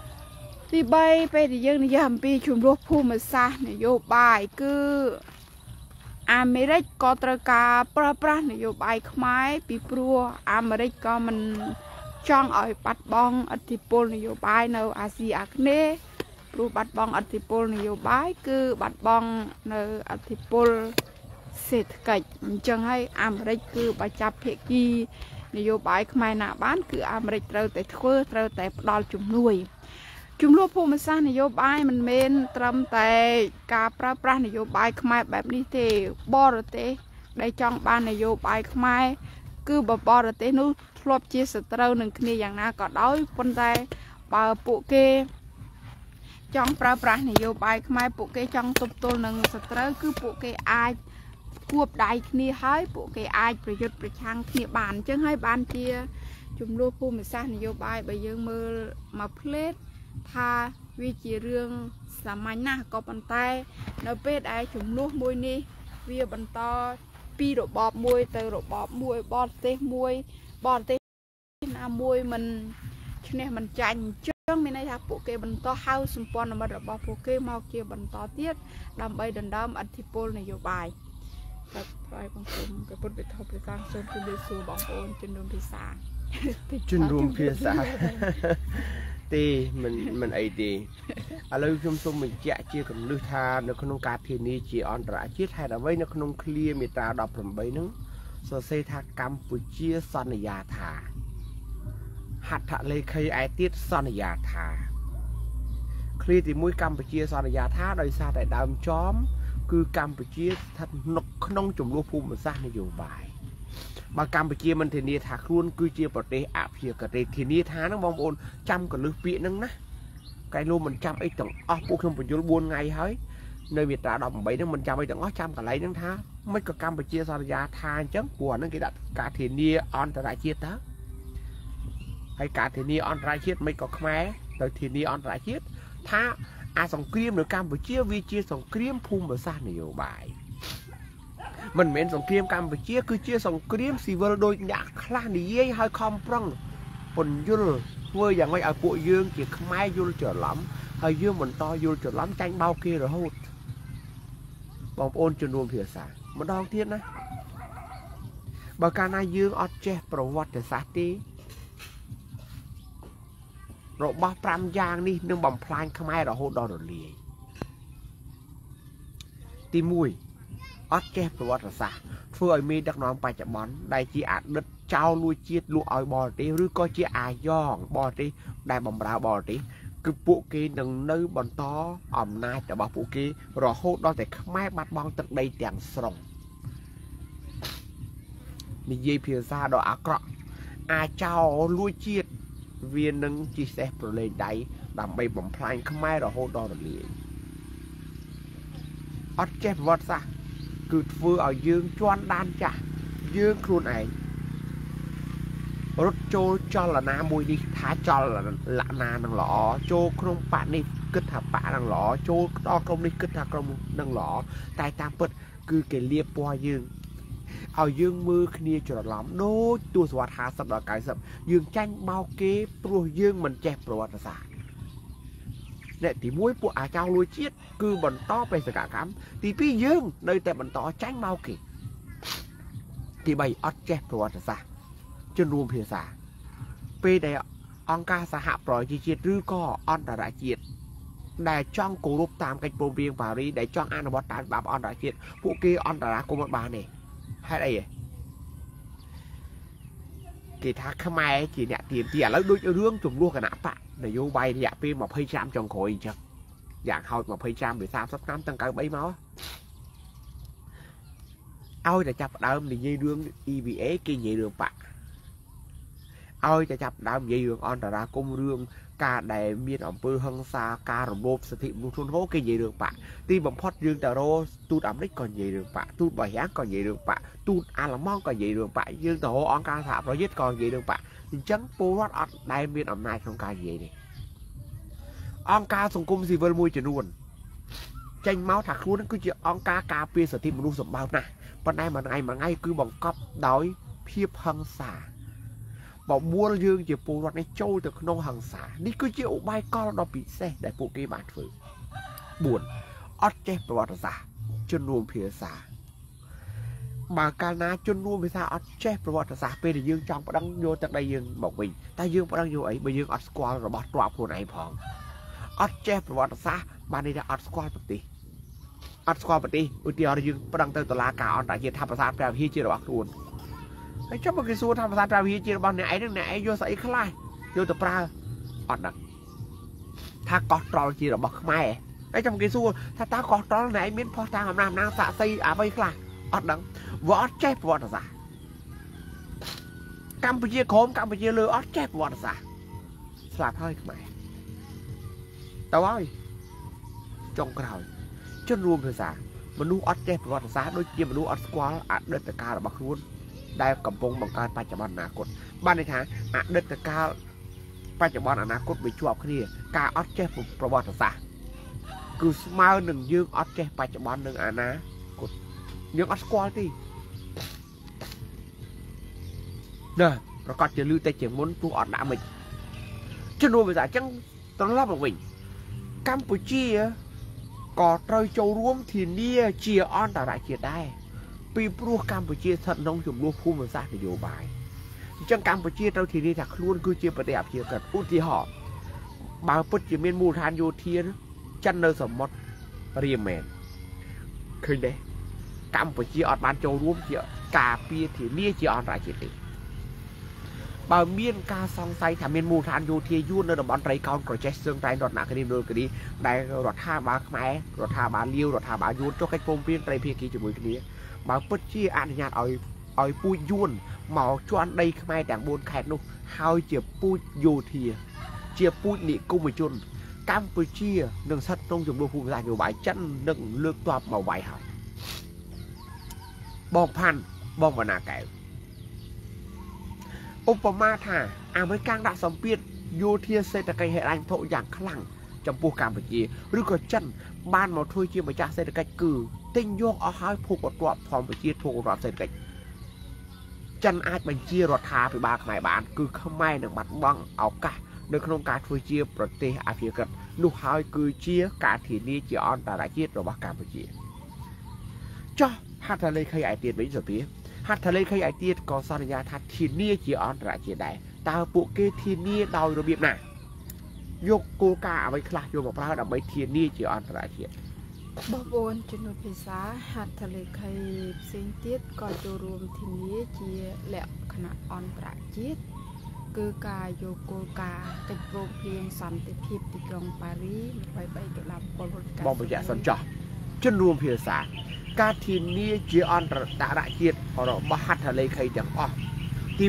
thì bayไปthìยังนี่ยามปีชุมรวบผู้มาซะนโยบายคืออเมริกก็ตระกาประนโยบายขมายปีปลัวอเมริกก็มันจ้องเอาปัดบองอิทธิพลนโยบายในอาเซียนเนี่ยปลัวปัดบองอิทธิพลนโยบายคือปัดบองในอิทธิพลเศรษฐกิจจังให้อเมริกคือประจับเพกีนโยบายขมายหน้าบ้านคืออเมริกเราแต่เพื่อเราแต่ดอลจุ่มนุยจุ่มลูกผู้มาสร้างนโยบายมันเมนตรำแต่การปราบนโยบายขมายแบบนี้เทบอร์เตได้จ้องบ้านนโยบายขมายคือบอร์เตนู้ทลบเชียสตร์หนึ่งคดีอย่างน่าก็ด้อยปนใจบาปุเกจ้องปราบนโยบายขมายปุเกจ้องตุบตัวหนึ่งสตร์คือปุเกอายควบได้คดีให้ปุเกอายประยุทธ์ประชังคดีบานจึงให้บานเชียจุ่มลูกผู้มาสร้างนโยบายใบยืงมือมาเพลททาวิจิเรื่องสมัยหน้าก็ปันไตเนเปดไอจุ่มลูกมวยนี่วิบันตอปีระบอบมวยเตอระบอบมวยบอลเตะมวยบอลเตะนามวยมันชนิดมันจันจังไม่ได้ทับโปเกบันตอเฮาสมปอนมาระบอบโปเกมาเกี่ยบันตอเตี้ยดำใบดันดำอัฐิพลนโยบายกับไปบางคนกับพุทธไปทบไปกลางโซนคือเดือดสูบองโอนจนรวมพิษาจนรวมพิษาตีมันไอเดียอะไรชมๆมันจะเชี่ยกับลือทาในขนมกาทีนี้เชี่ยอันตรายเชี่ยไทยเอาไว้ในขนมเคลียมีตาดอกผมใบนึงโซเซทากัมพูเชียซอนยาธาหัตถะเลยเคยไอติดซอนยาธาเคลียที่มุ้ยกัมพูเชียซอนยาธาโดยซาแต่ดำจอมคือกัมพูเชียทัดนกขนมจุ่มลูกภูมิสร้างนโยบายบางการไปเกี่ยมันเทนีถาครุนคือเจียปเตะอาเพียกเตะเทนีท้าน้องบอมโอนจำกับลือปีนึงนะไกลโลมันจำไอ้ต่างอ๋อพวกเขาเป็นยุบวนไงเฮ้ยในเวลาดอกใบนั้นมันจำไอ้ต่างอ๋อจำกับไรนั่งท้าไม่ก็การไปเจียสารยาทานจังปวดนั่งกิดัดการเทนีออนตรายเชียท้าให้การเทนีออนตรายเชียไม่ก็แม้แต่เทนีออนตรายเชียท้าอาสองเกรียมหรือการไปเจียวีเจียสองเกรียมภูมิมาสร้างนโยบายมันเหม็นสงครามกัมพูชีคือเชี่ยสงครามซีเวอร์โดยอยากคลาหนีเย่ให้คอมปรังปนยุลเมื่ออย่างไรเอาปุ๋ยยืงเกี่ยขมายยุลเจอล้ำให้ยืงมันต่อยุลเจอล้ำจังเบาเกลือหูดบอมโอนจนรวมเถื่อสามันดองเทียนนะบางการนายยืงออดเจประวัติศาสตร์ตีเราบ้าปรำยางนี่นึ่งบ่มพลายขมายเราหูดอดเลียตีมุยอดแก้ประวัติศาสตร์เพื่อมีดักน้องไปจับบอลได้จีอาจดึกเจ้าลุยจีดลุยเอาบอลตีหรือก็จีอาย่องบอลตีได้บอมราบอลตีคือปุกีหนึ่งนื้อบอลต่ออ่อมนายแต่บอกปุกีรอโคตรแต่ไม่บัดบอลตึกใดแต่งส่งนี่ยี่เพียซาดอกอักระอาเจ้าลุยจีดเวียนหนึ่งจีเซฟเลยได้ดำไปบอมพลายขมายรอโคตรดอดเลยอดแก้ประวัติศาสตร์คือเพื่อเอายืงจวนด้านจ้ะยืงครูนไอรถโจจอละนามวยนี่ท้าจอละนานังหล่อโจโครงปะนี่กึศหาปะนังหล่อโจดอกลมนี่กึศหากลมนังหล่อแต่ตามเปิดคือเกลียบปัวยืงเอายืงมือคณีจรล้ำโน้ตัวสวัสดิ์หาสับดอกไก่สับยืงแจ้งเมาเก็บตัวยืงมันแจกประวัติศาสตร์เนี่ยที่มุ้ยพวกอาเจ้าลุยเชียดคือบนต่อไปสกัดคำที่พี่ยืงในแต่บนต่อแจ้งเมาเก็บที่ใบออดแจกประวัติศาสตร์จนรวมเพียสาเปได้องค์การสหปล่อยจีดหรือก็อันตรายจีดได้จ้องกูรูปตามกันโปรเบียงปารีได้จ้องอนุวัตตาแบบอันตรายจีดพวกกี้อันตรายกูมันบานเนี่ยให้ได้ยังกีทักขมายจีเนี่ยเตียนเตียแล้วด้วยเรื่องจุ่มลูกกันนะปะในโยบายที่อยากเป็นมาพยายามจงคอยจังอยากเข้ามาพยายามไป3 สัปดาห์ตั้งแต่ใบเมาเอาแต่จับดาวในยี่เรื่อง EVA กินยี่เรื่องปะឲ្យតែចាប់ដើមនិយាយរឿងអន្តរាគមរឿងការដែលមានអំពើហិង្សាការរំលោភសិទ្ធិមនុស្សធ្ងន់ធ្ងរគេនិយាយរឿងបាក់ទីបំផុតយើងទៅរកទូតអាមេរិកក៏និយាយរឿងបាក់ទូតបារាំងក៏និយាយរឿងបាក់ទូតអាល្លឺម៉ង់ក៏និយាយរឿងបាក់យើងទៅរកអង្គការសហប្រជាជាតិក៏និយាយរឿងបាក់អញ្ចឹងពលរដ្ឋអត់ដែលមានអំណាចក្នុងការនិយាយនេះអង្គការសង្គមស៊ីវិលមួយចំនួនចេញមកថាខ្លួននឹងគឺជាអង្គការការពារសិទ្ធិមនុស្សសម្បើមណាស់ប៉ុន្តែមួយថ្ងៃគឺបង្កប់ដោយភាពហិង្សាបបួលយើងជាពលរដ្ឋនេះចូលទៅក្នុងហិង្សានេះគឺជាឧបាយកលដ៏ពិសេសដែលពួកគេបានធ្វើ4អត់ចេះប្រវត្តិសាស្ត្រជនរួមភាសាបើកាលណាជនរួមភាសាអត់ចេះប្រវត្តិសាស្ត្រពេលដែលយើងចង់ប្តឹងយកទឹកដីយើងមកវិញតែយើងប្តឹងយកអីបើយើងអត់ស្គាល់របស់ទ្រព្យខ្លួនឯងផងអត់ចេះប្រវត្តិសាស្ត្របានន័យថាអត់ស្គាល់ប្រទេសអត់ស្គាល់ប្រទេសឧទាហរណ៍យើងប្តឹងទៅតុលាការអន្តរជាតិថាប្រាសាទព្រះវិហារជារបស់ខ្លួនហើយចុះមកគេសួរថាប្រាសាទព្រះវិហារជារបស់អ្នកឯងនឹងអ្នកឯងយកស្អីខ្លះយកទៅប្រើអត់ដឹងថាកោះត្រល់ជារបស់ខ្មែរហើយចុះមកគេសួរថាតើកោះត្រល់អ្នកឯងមានផុសតាងអំណាចសាក់សីអ្វីខ្លះអត់ដឹងវាអត់ចេះប្រវត្តិសាស្ត្រកម្ពុជាក្រមកម្ពុជាលើអត់ចេះប្រវត្តិសាស្ត្រស្លាប់ហើយខ្មែរទៅហើយចុងក្រោយជនរួមភាសាមនុស្សអត់ចេះប្រវត្តិសាស្ត្រដូចជាមនុស្សអត់ស្គាល់អតីតកាលរបស់ខ្លួនដែលកំពុងបង្កើតបច្ចុប្បន្នអនាគតបានន័យថាអតីតកាលបច្ចុប្បន្នអនាគតវាជាប់គ្នាការអត់ចេះប្រវត្តិសាស្ត្រគឺស្មើនឹងយើងអត់ចេះបច្ចុប្បន្ននិងអនាគតយើងអត់ស្គាល់ទេណាប្រកាសជាលឺតែជាងមុនព្រោះអត់ដាក់មិនជនរួមភាសាអញ្ចឹងត្រឡប់មកវិញកម្ពុជាក៏ត្រូវចូលរួមធានាជាអន្តរជាតិដែរពីព្រោះកម្ពុជាស្ថិតក្នុងចំនួនភូមិសាស្ត្រនយោបាយអញ្ចឹងកម្ពុជាត្រូវធានាថាខ្លួនគឺជាប្រទេសអភិជាក្រិតឧទាហរណ៍បើពិតជាមានមូលដ្ឋានយោធាចិននៅសមុទ្ររៀមមែនឃើញទេកម្ពុជាអត់បានចូលរួមជាការពារធានាជាអន្តរជាតិទេបើមានការសង្ស័យថាមានមូលដ្ឋានយោធាយួននៅតំបន់ត្រីកោណប្រជេស្ទស្ទឹងត្រែងរតនគិរីមណ្ឌលគិរីដែលរដ្ឋាភិបាលខ្មែររដ្ឋាភិបាលលាវរដ្ឋាភិបាលយួនចុះកិច្ចព្រមព្រៀងត្រីភាគីជាមួយគ្នាបើពិតជាអនុញ្ញាតឲ្យពូជយួនមកជន់ដីខ្មែរទាំង4ខេត្តនោះហើយជាពូជយោធាជាពូជនិគមជនកម្ពុជានឹងស្ថិតក្នុងចំនួនភូមិសាស្ត្រនយោបាយចិននឹងលើកទ័ពមកវាយហើយបងផាន់បងវណ្ណាកែវឧបមាថាអាមេរិកដាក់សម្ពាធយោធាសេដ្ឋកិច្ចហិរញ្ញវត្ថុយ៉ាងខ្លាំងចំពោះកម្ពុជាឬក៏ចិនបានមកធ្វើជាម្ចាស់សេដ្ឋកិច្ចគឺទិញយកអស់ហើយភូមិរដ្ឋធម្មជាតិភូមិរដ្ឋសេដ្ឋកិច្ចចិនអាចបញ្ជារដ្ឋាភិបាលខ្មែរបានគឺខ្មែរនឹងបាត់បង់ឱកាសនៅក្នុងការធ្វើជាប្រទេសអភិក្រិតនោះហើយគឺជាការធានាជាអន្តរជាតិរបស់កម្ពុជាចុះហត្ថលេខីឯទៀតវិញសុភាហត្ថលេខីឯទៀតក៏សន្យាថាធានាជាអន្តរជាតិដែរតើពួកគេធានាដោយរបៀបណាយកគោលការណ៍អ្វីខ្លះយកមកប្រើដើម្បីធានាជាអន្តរជាតិបងប្អូនជំនួយភាសាហត្ថលេខីផ្សេងទៀតក៏ចូលរួមធានាជាលក្ខណៈអន្តរជាតិគឺការយកគោលការណ៍កិច្ចព្រមព្រៀងសន្តិភាពទីក្រុងប៉ារី23តុលាពលរដ្ឋបងបញ្ជាក់សិនចោះជនរួមភាសាការធានាជាអន្តរជាតិរបស់ហត្ថលេខីទាំងអស់ទី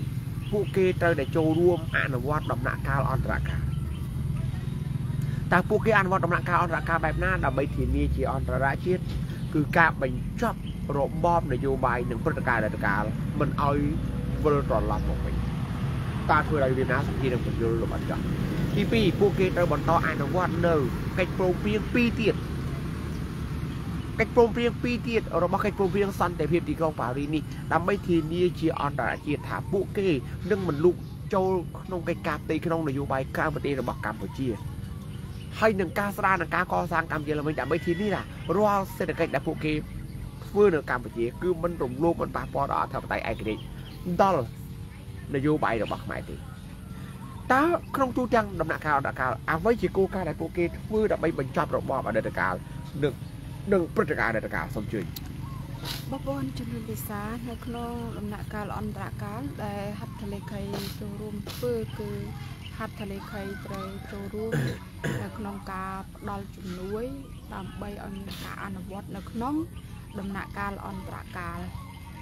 1ពួកគេត្រូវតែចូលរួមអនុវត្តដំណាក់កាលអន្តរកាលតើពួកគេអនុវត្តដំណាក់កាលអន្តរកាលបែបណាដើម្បីធានាជាអន្តរជាតិគឺការបញ្ចប់របបនយោបាយនិងព្រឹត្តិការណ៍រដ្ឋកាលមិនឲ្យវិលត្រឡប់មកវិញតើធ្វើដោយរបៀបណាសម្ភារនឹងបញ្យល់របស់ចោះទី2ពួកគេត្រូវបន្តអនុវត្តនៅកិច្ចព្រមព្រៀង2ទៀតកិច្ចព្រមព្រៀង2ទៀតរបស់កិច្ចព្រមព្រៀងសន្តិភាពទីក្រុងប៉ារីសនេះដើម្បីធានាជាអន្តរជាតិថាពួកគេនឹងមិនលុកចូលក្នុងកិច្ចការផ្ទៃក្នុងនយោបាយក្រៅប្រទេសរបស់កម្ពុជាហើយនឹងការស្ដារនិងការកសាងកម្ពុជាឡើងវិញដើម្បីធានាថារាល់សេដ្ឋកិច្ចដែលពួកគេធ្វើនៅកម្ពុជាគឺមិនរំលោភមិនប៉ះពាល់ដល់អធិបតេយ្យឯករាជ្យដល់នយោបាយរបស់ខ្មែរទេតើក្នុងទូទាំងដំណាក់កាលអន្តរកាលអ្វីជាគោលការណ៍ដែលពួកគេធ្វើដើម្បីបញ្ចប់របបអតីតកាលនិងព្រឹត្តិការណ៍អតីតកាលសូមជួយបងប្អូនជំនួយភាសានៅក្នុងដំណាក់កាលអន្តរកាលដែលហត្ថលេខីចូលរួមធ្វើគឺហត្ថលេខីត្រូវចូលរួមនៅក្នុងការផ្ដល់ជំនួយដើម្បីឲ្យមានការអនុវត្តនៅក្នុងដំណាក់កាលអន្តរកាល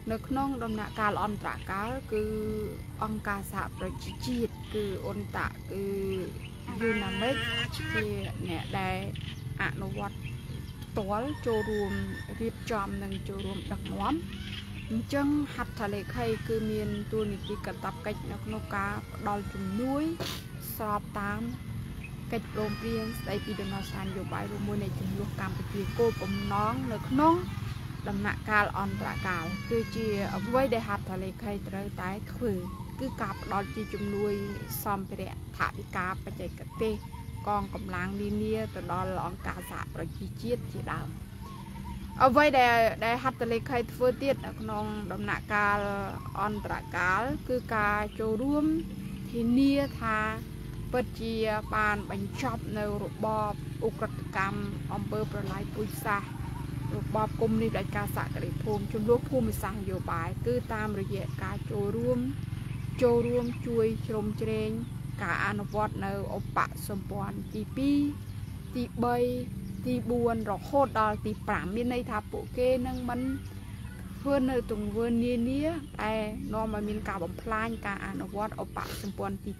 នៅក្នុងដំណាក់កាលអន្តរកាលគឺអង្គការសហប្រជាជាតិគឺអ៊ុនតាគឺយូណាមិកជាអ្នកដែលអនុវត្តផ្ទាល់ចូលរួមរៀបចំនិងចូលរួមដឹកនាំអញ្ចឹងហត្ថលេខីគឺមានតួនាទីកាតព្វកិច្ចនៅក្នុងការផ្ដល់ជំនួយស្របតាមកិច្ចព្រមព្រៀងស្ដីពីដំណើរការនយោបាយរួមមួយនៃចំនួនកម្ពុជាគោលបំណងនៅក្នុងដំណាក់កាលអន្តរកាលគឺជាអ្វីដែលហត្ថលេខីត្រូវតែធ្វើគឺការផ្ដល់ជាជំនួយសម្ភារៈថវិកាបច្ចេកទេសកងកម្លាំងនានាទៅដល់អង្គការសហប្រជាជាតិជាដើមអ្វីដែលហត្ថលេខីធ្វើទៀតនៅក្នុងដំណាក់កាលអន្តរកាលគឺការចូលរួមធានាថាពិតជាបានបញ្ចប់នៅរបបឧក្រិដ្ឋកម្មអំពើប្រល័យពូជសាសន៍របបកុម្មុយនីសផ្ដាច់ការសហគ្រាសភូមិចំនួនភូមិសាស្ត្រនយោបាយគឺតាមរយៈការចូលរួមជួយជ្រោមជ្រែងការអនុវត្តនៅឧបសម្ព័ន្ធទី2ទី3ទី4រហូតដល់ទី5មានន័យថាពួកគេនឹងមិនធ្វើនៅទង្វើនានាដែលនាំឲ្យមានការបំផ្លាញការអនុវត្តឧបសម្ព័ន្ធទី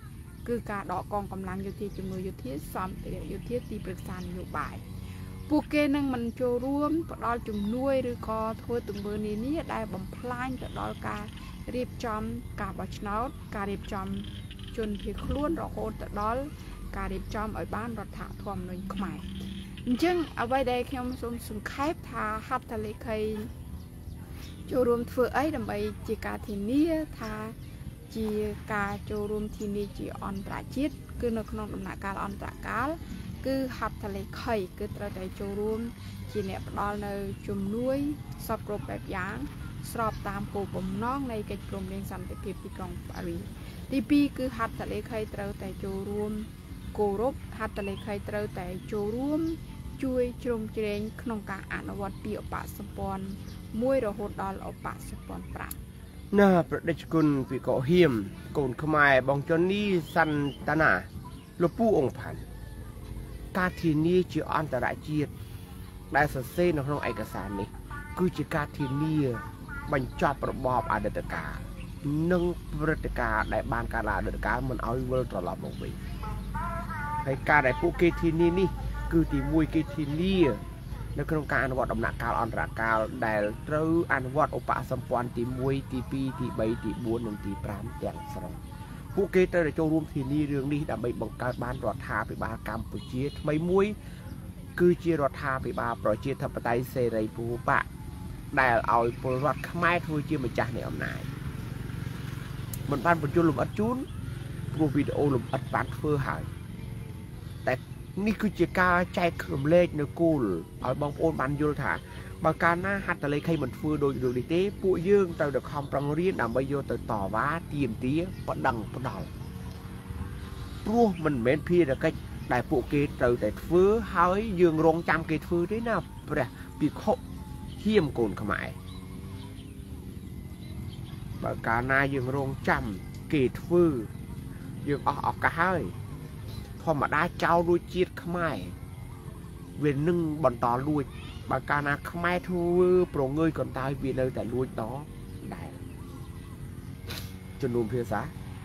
2គឺការដកកងកម្លាំងយោធាជំនួយយោធាសម្ភារៈយោធាទីប្រឹក្សានយោបាយពួកគេនឹងមិនចូលរួមផ្ដល់ជំនួយឬក៏ធ្វើទង្វើនានាដែលបំផ្លាញទៅដល់ការរៀបចំការបោះឆ្នោតការរៀបចំជនភៀសខ្លួនរហូតទៅដល់ការរៀបចំឲ្យបានរដ្ឋធម្មនុញ្ញខ្មែរអញ្ចឹងអ្វីដែលខ្ញុំសូមសង្ខេបថាហត្ថលេខីចូលរួមធ្វើអីដើម្បីជាការធានាថាជាការចូលរួមធានាជាអន្តរជាតិគឺនៅក្នុងដំណាក់កាលអន្តរកាលគឺហត្ថលេខីគឺត្រូវតែចូលរួមជាអ្នកផ្ដល់នៅជំនួយសពគ្រប់បែបយ៉ាងស្របតាមគោលបំណងនៃកិច្ចព្រមព្រៀងសន្តិភាពទីក្រុងប៉ារីសទី2គឺហត្ថលេខីត្រូវតែចូលរួមគោរពហត្ថលេខីត្រូវតែចូលរួមជួយជ្រោមជ្រែងក្នុងការអនុវត្តពីឧបសម្ព័ន្ធ1រហូតដល់ឧបសម្ព័ន្ធ5 ណាប្រដេជគុណពីកោហៀមកូនខ្មែរបងចនីសន្តានាលោកពូអង្គផាន់ការធានាជាអន្តរជាតិដែលសរសេរនៅក្នុងឯកសារនេះគឺជាការធានាបញ្ចប់របបអតីតកាលនិងព្រឹត្តិការណ៍ដែលបានកើតឡើងអតីតកាលមិនឲ្យវិលត្រឡប់មកវិញហើយការដែលពួកគេធានានេះគឺទី1គេធានានៅក្នុងការអនុវត្តដំណាក់កាលអន្តរកាលដែលត្រូវអនុវត្តឧបសម្ព័ន្ធទី1ទី2ទី3ទី4និងទី5ទាំងស្រុងពួកគេត្រូវតែចូលរួមធានារឿងនេះដើម្បីបង្កើតបានរដ្ឋាភិបាលកម្ពុជាថ្មីមួយគឺជារដ្ឋាភិបាលប្រជាធិបតេយ្យសេរីភូបកដែលឲ្យពលរដ្ឋខ្មែរធ្វើជាម្ចាស់នៃអំណាចមិនបានបញ្ចូលលំអិតជូនព្រោះវីដេអូលំអិតបានធ្វើហើយតែនេះគឺជាការចែករំលែកនៅគោលឲ្យបងប្អូនបានយល់ថាបើកាលណាហត្ថលេខីមិនធ្វើដូចនេះទេពួកយើងត្រូវតែខំប្រឹងរៀនដើម្បីយកទៅតវ៉ាទាមទារបដិងផ្ដាល់ព្រោះមិនមែនភារកិច្ចដែលពួកគេត្រូវតែធ្វើហើយយើងរងចាំគេធ្វើទេណាព្រះភិក្ខុហៀមកូនខ្មែរបើកាលណាយើងរងចាំគេធ្វើយើងអស់ឱកាសហើយធម្មតាចោលលួចជាតិខ្មែរវានឹងបន្តលួចបើកាលណាខ្មែរធ្វើប្រងើយកន្តើយវានៅតែលួចតដែរចំនួនភាសា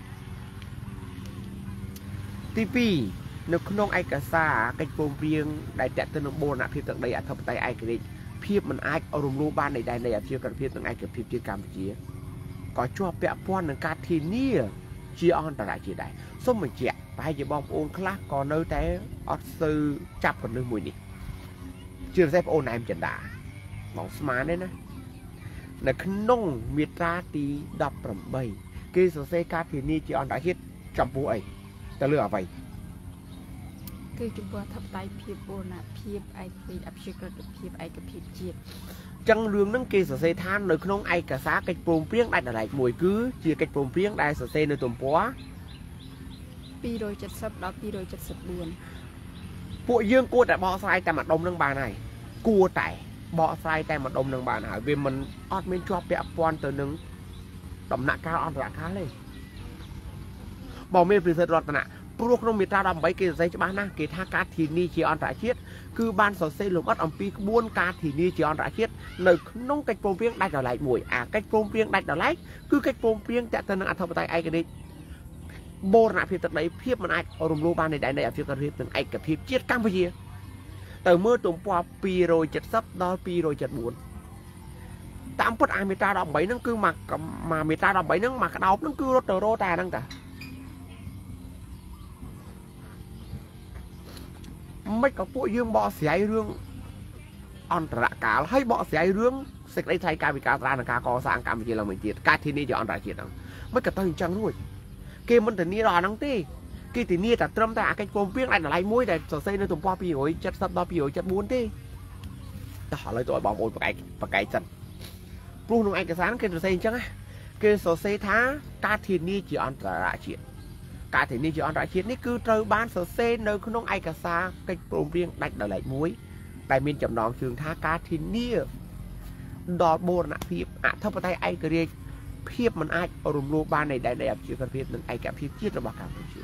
ទី2នៅក្នុងឯកសារកិច្ចព្រមព្រៀងដែលតេតិននឹងបូរណភាពទឹកដីអធិបតេយ្យឯករាជ្យភាពមិនអាចរំលោភបាននៃដែនដីអព្យាក្រឹតភាពនិងឯកភាពជាតិកម្ពុជាក៏ជាប់ពាក់ព័ន្ធនឹងការធានាជាអន្តរជាតិដែរសូមបញ្ជាក់ប្រហែលជាបងប្អូនខ្លះក៏នៅតែអត់សូវចាប់កណ្ដឹងមួយនេះជាពិសេសបងអូនណែមចិន្តាបងស្មានទេណានៅក្នុងមាត្រាទី18គេសរសេរការធានាជាអន្តរជាតិចំពោះអីទៅលើអ្វីគឺចំពោះធិបតេយ្យភាពបូរណភាពឯកភាពអព្យាក្រឹតភាពឯកភាពជាតិចឹងរឿងហ្នឹងគេសរសេរថានៅក្នុងឯកសារកិច្ចព្រមព្រៀងដាច់ដライមួយគឺជាកិច្ចព្រមព្រៀងដែលសរសេរនៅទំព័រ 270ដល់274 ពួកយើងគួរតែបកស្រាយតែម្ដុំនឹងបានហើយគួរតែបកស្រាយតែម្ដុំនឹងបានហើយវាមិនអត់មានជាប់ពាក់ព័ន្ធទៅនឹងដំណាក់កាលអន្តរកាលទេបើមានពិសិដ្ឋរតនៈព្រោះក្នុងមេត្រា18គេសរសេរច្បាស់ណាស់គេថាការធានាជាអន្តរជាតិគឺបានសរសេរលម្អិតអំពីក្បួនការធានាជាអន្តរជាតិនៅក្នុងកិច្ចព្រមព្រៀងដាច់ដោយឡែកមួយអាកិច្ចព្រមព្រៀងដាច់ដោយឡែកគឺកិច្ចព្រមព្រៀងទាក់ទងនឹងអធិបតេយ្យឯករាជ្យបូរណភាពទឹកដីភាពមិនអាចរំលោភបាននៃដែនដីអធិបតេយ្យនិងឯកភាពជាតិកម្ពុជាទៅមើលទំព័រ270ដល់274តាមពិតអាមេត្រា18ហ្នឹងគឺមកមេត្រា18ហ្នឹងមកក្តោបហ្នឹងគឺរត់ទៅរោតែហ្នឹងតាមិនក៏ពួកយើងបកស្រាយរឿងអន្តរកាលហើយបកស្រាយរឿងសេចក្តីថ្លែងការណ៍វិការស្រាវនិងការកសាងកម្ពុជាឡើងវិញទៀតការធានាជាអន្តរជាតិហ្នឹងមិនក៏ទៅអញ្ចឹងរួចគេមិនធានាដល់អាហ្នឹងទេគេធានាតែត្រឹមតែអាកិច្ចព្រមព្រៀងដាច់ដライមួយដែលសរសេរនៅទំព័រ270ដល់274ទេតោះឥឡូវទៅឲ្យបងប្អូនប្រកែកសិនព្រោះក្នុងឯកសារគេសរសេរអញ្ចឹងគេសរសេរថាការធានាជាអន្តរជាតិការធានាជាអន្តរជាតិនេះគឺត្រូវបានសរសេរនៅក្នុងឯកសារកិច្ចព្រមព្រៀងដាច់ដោយឡែកមួយដែលមានចំណងជើងថាការធានាដល់បូរណភាពអធិបតេយ្យឯករាជ្យភាពមិនអាចរំលោភបាននៃដែនដីអព្យាក្រឹតភាពនិងឯកភាពជាតិរបស់កម្ពុជា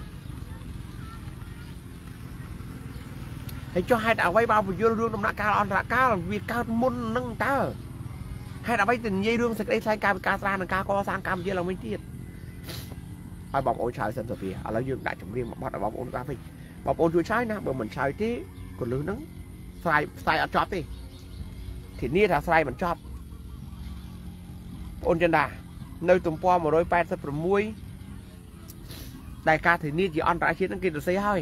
ហើយចុះហេតុអ្វីបើពន្យល់រឿងដំណាក់កាលអន្តរកាលវាកើតមុននឹងតើហេតុអ្វីទៅនិយាយរឿងសេចក្តីថ្លែងការណ៍វិការស្រាវនិងការកសាងកម្ពុជាឡើងវិញទៀតហើយបងប្អូនឆ្លើយសិនទៅវាឥឡូវយើងដាក់ចម្រៀងមកបត់ឲ្យបងប្អូនកាវិញបងប្អូនជួយឆ្លើយណាបើមិនឆ្លើយទេកលឹះហ្នឹងស្រាយអត់ចប់ទេធានាថាស្រាយមិនចប់បងប្អូនចិនដានៅទំព័រ186ដែលការធានាជាអន្តរជាតិហ្នឹងគេសរសេរហើយ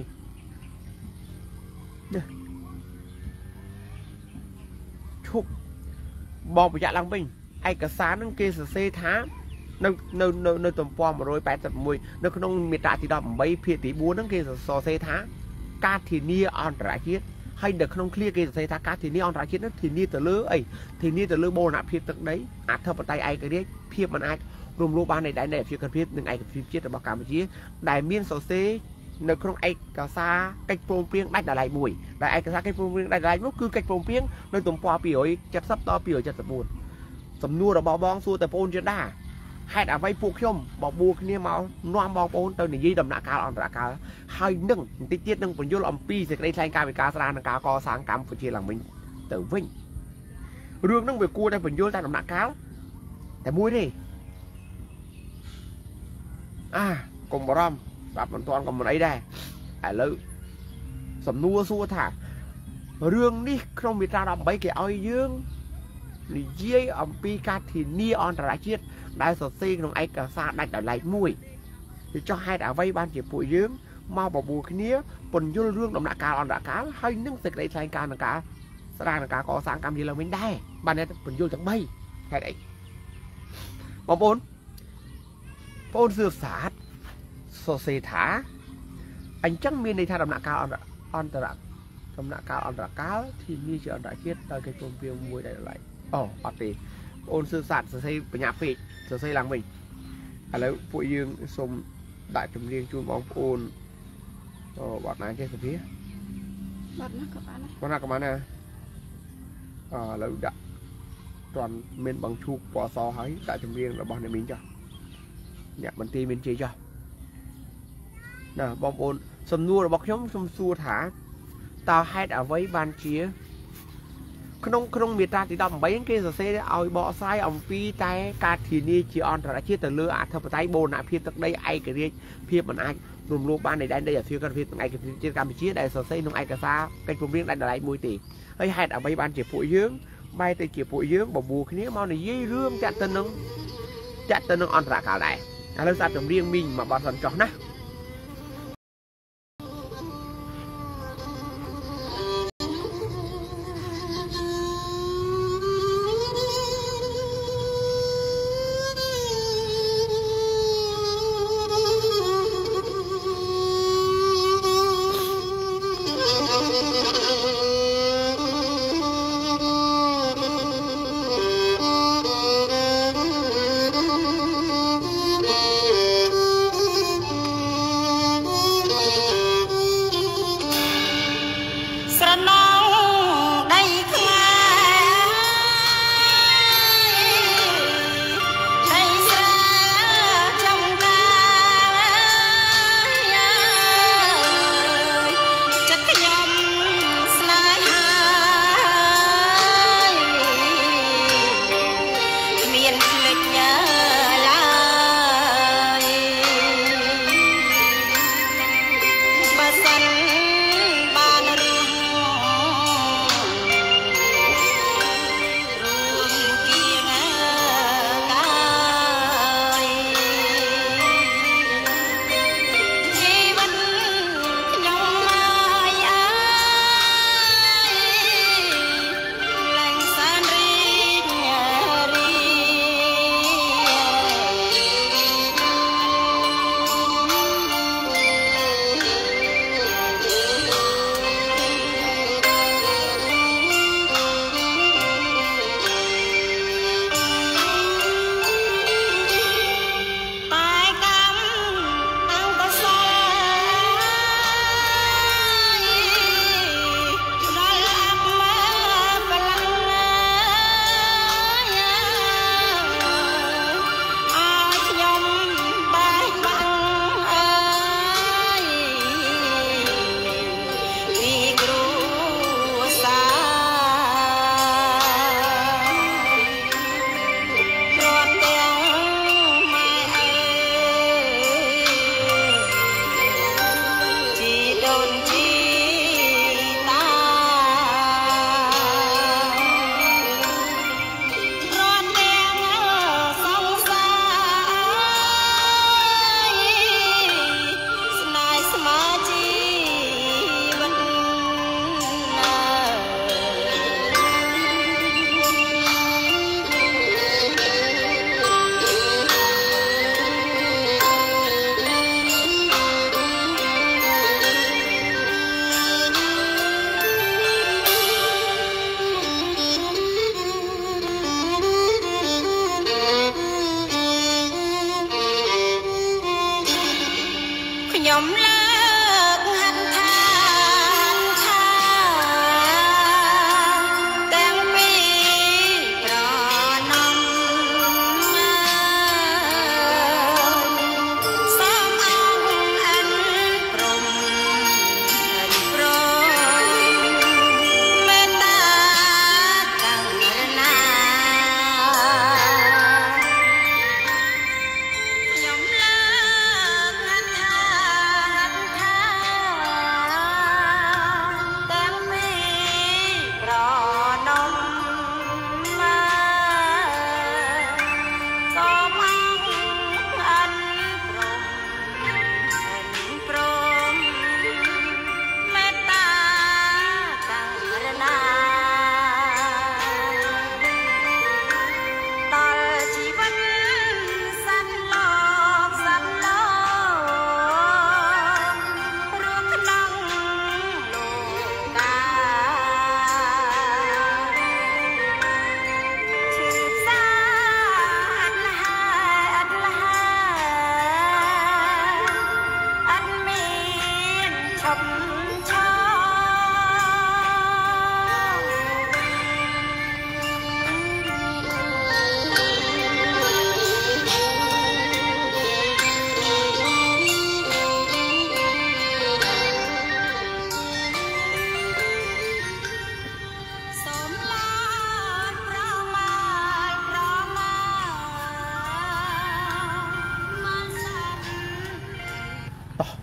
ឈប់បងបញ្ជាក់ឡើងវិញឯកសារហ្នឹងគេសរសេរថានៅទំព័រ186នៅក្នុងមាត្រាទី18ភាគទី4ហ្នឹងគេសរសេរថាការធានាអន្តរជាតិហើយនៅក្នុងឃ្លាគេសរសេរថាការធានាអន្តរជាតិហ្នឹងធានាទៅលើអីធានាទៅលើបូរណភាពទឹកដីអធិបតេយ្យឯករាជ្យភាពមិនអាចរំលោភបាននៃដែនដីអព្យាក្រឹតភាពនិងឯកភាពជាតិរបស់កម្ពុជាដែលមានសរសេរនៅក្នុងឯកសារកិច្ចព្រមព្រៀងដាច់ដោយឡែកមួយដែលឯកសារកិច្ចព្រមព្រៀងដាច់ដោយឡែកនោះគឺកិច្ចព្រមព្រៀងនៅទំព័រ270ដល់274សំណួររបស់បងសួរតែបងប្អូនយល់ដែរហេតុអ្វីពួកខ្ញុំបបួលគ្នាមកនាំបងប្អូនទៅនិយាយដំណាក់កាលអន្តរកាលហើយនឹងបន្តិចទៀតនឹងបញ្យល់អំពីសេចក្តីថ្លែងការណ៍វិការស្រាវនិងការកសាងកម្ពុជាឡើងវិញទៅវិញរឿងហ្នឹងវាគួរតែបញ្យល់តែដំណាក់កាលតែមួយទេកុំបារម្ភស្ដាប់មិនទាន់ក៏មិនអីដែរឥឡូវសំណួរសួរថារឿងនេះក្នុងមាត្រា18គេឲ្យយើងនិយាយអំពីការធានាអន្តរជាតិដែលសរសេរក្នុងឯកសារដាច់ដោយឡែកមួយវាចោះហេតុអ្វីបានជាពួកយើងមកបបួលគ្នាពន្យល់រឿងដំណាក់កាលអន្តរកាលហើយនឹងសេចក្តីថ្លែងការណ៍នឹងការស្រាវនិងការកសាងកម្ពុជាឡើងវិញដែរបានតែពន្យល់ទាំង3ហេតុអីបងប្អូនសឿសាទសរសេរថាអញ្ចឹងមានន័យថាដំណាក់កាលអន្តរកាលធានាជាអន្តរជាតិដោយកិច្ចព្រមព្រៀងមួយដែលឡែកអត់ទេបងអូនសឿសាទសរសេរបញ្ញាពេកសរសេរឡើងវិញឥឡូវពួកយើងសូមដាក់ចម្រៀងជូនបងប្អូនបាត់ណាចេះសុភាបាត់ណាក៏បានដែរឥឡូវដាក់toànមានបងឈូកពណ៌សហើយដាក់ចម្រៀងរបស់អ្នកមីងចុះអ្នកបន្ទាយមានជ័យចុះណាបងប្អូនសំណួររបស់ខ្ញុំខ្ញុំសួរថាតើហេតុអ្វីបានជាក្នុងមាត្រាទី18គេសរសេរឲ្យបកស្រាយអំពីតែការធានាជាអន្តរជាតិទៅលើអធិបតេយ្យបូរណភាពទឹកដីឯករាជ្យភាពមិនអាចរំលោភបាននៃដែនដីអធិបតេយ្យភាពនិងឯកភាពជាតិកម្ពុជាដែលសរសេរក្នុងឯកសារកិច្ចព្រមព្រៀងដាច់ដោយឡែកមួយទេហើយហេតុអ្វីបានជាពួកយើងបែរទៅជាពួកយើងបបួលគ្នាមកនិយាយរឿងចាក់ទៅនឹងអន្តរកាលដែរឥឡូវស្ដាប់ចម្រៀងមីងមកបទសិនចុះណា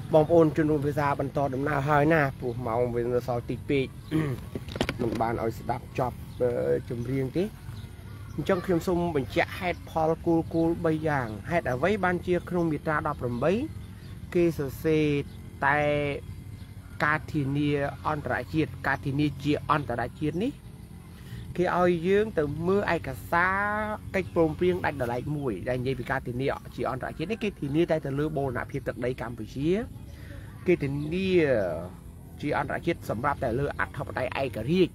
บองโอนจนรู้ภาษาบรรทอดำนาหายหน้าปู่เมาเป็นสาวติดปีมันบานเอาสดับจอบจุ่มเรียงที่จังเขียมซุ่มเป็นจะให้พอกูใบอย่างให้แต่ไว้บ้านเชียคงมีตราดอกลำใบเกสเซแต่กาทีเนียอันตรายจีดกาทีเนียจีอันตรายจีดนี้khi ao dương từ mưa ai cả xa cách bồn riêng đánh lại mùi đánh dây bị cá thì nia chỉ on lại chết cái thì nia tay từ lư bồn nạp hiệp tận đây Campuchia cái thì nia chỉ on lại chết sầm rạp tại lư ắt học tay ai cả riêng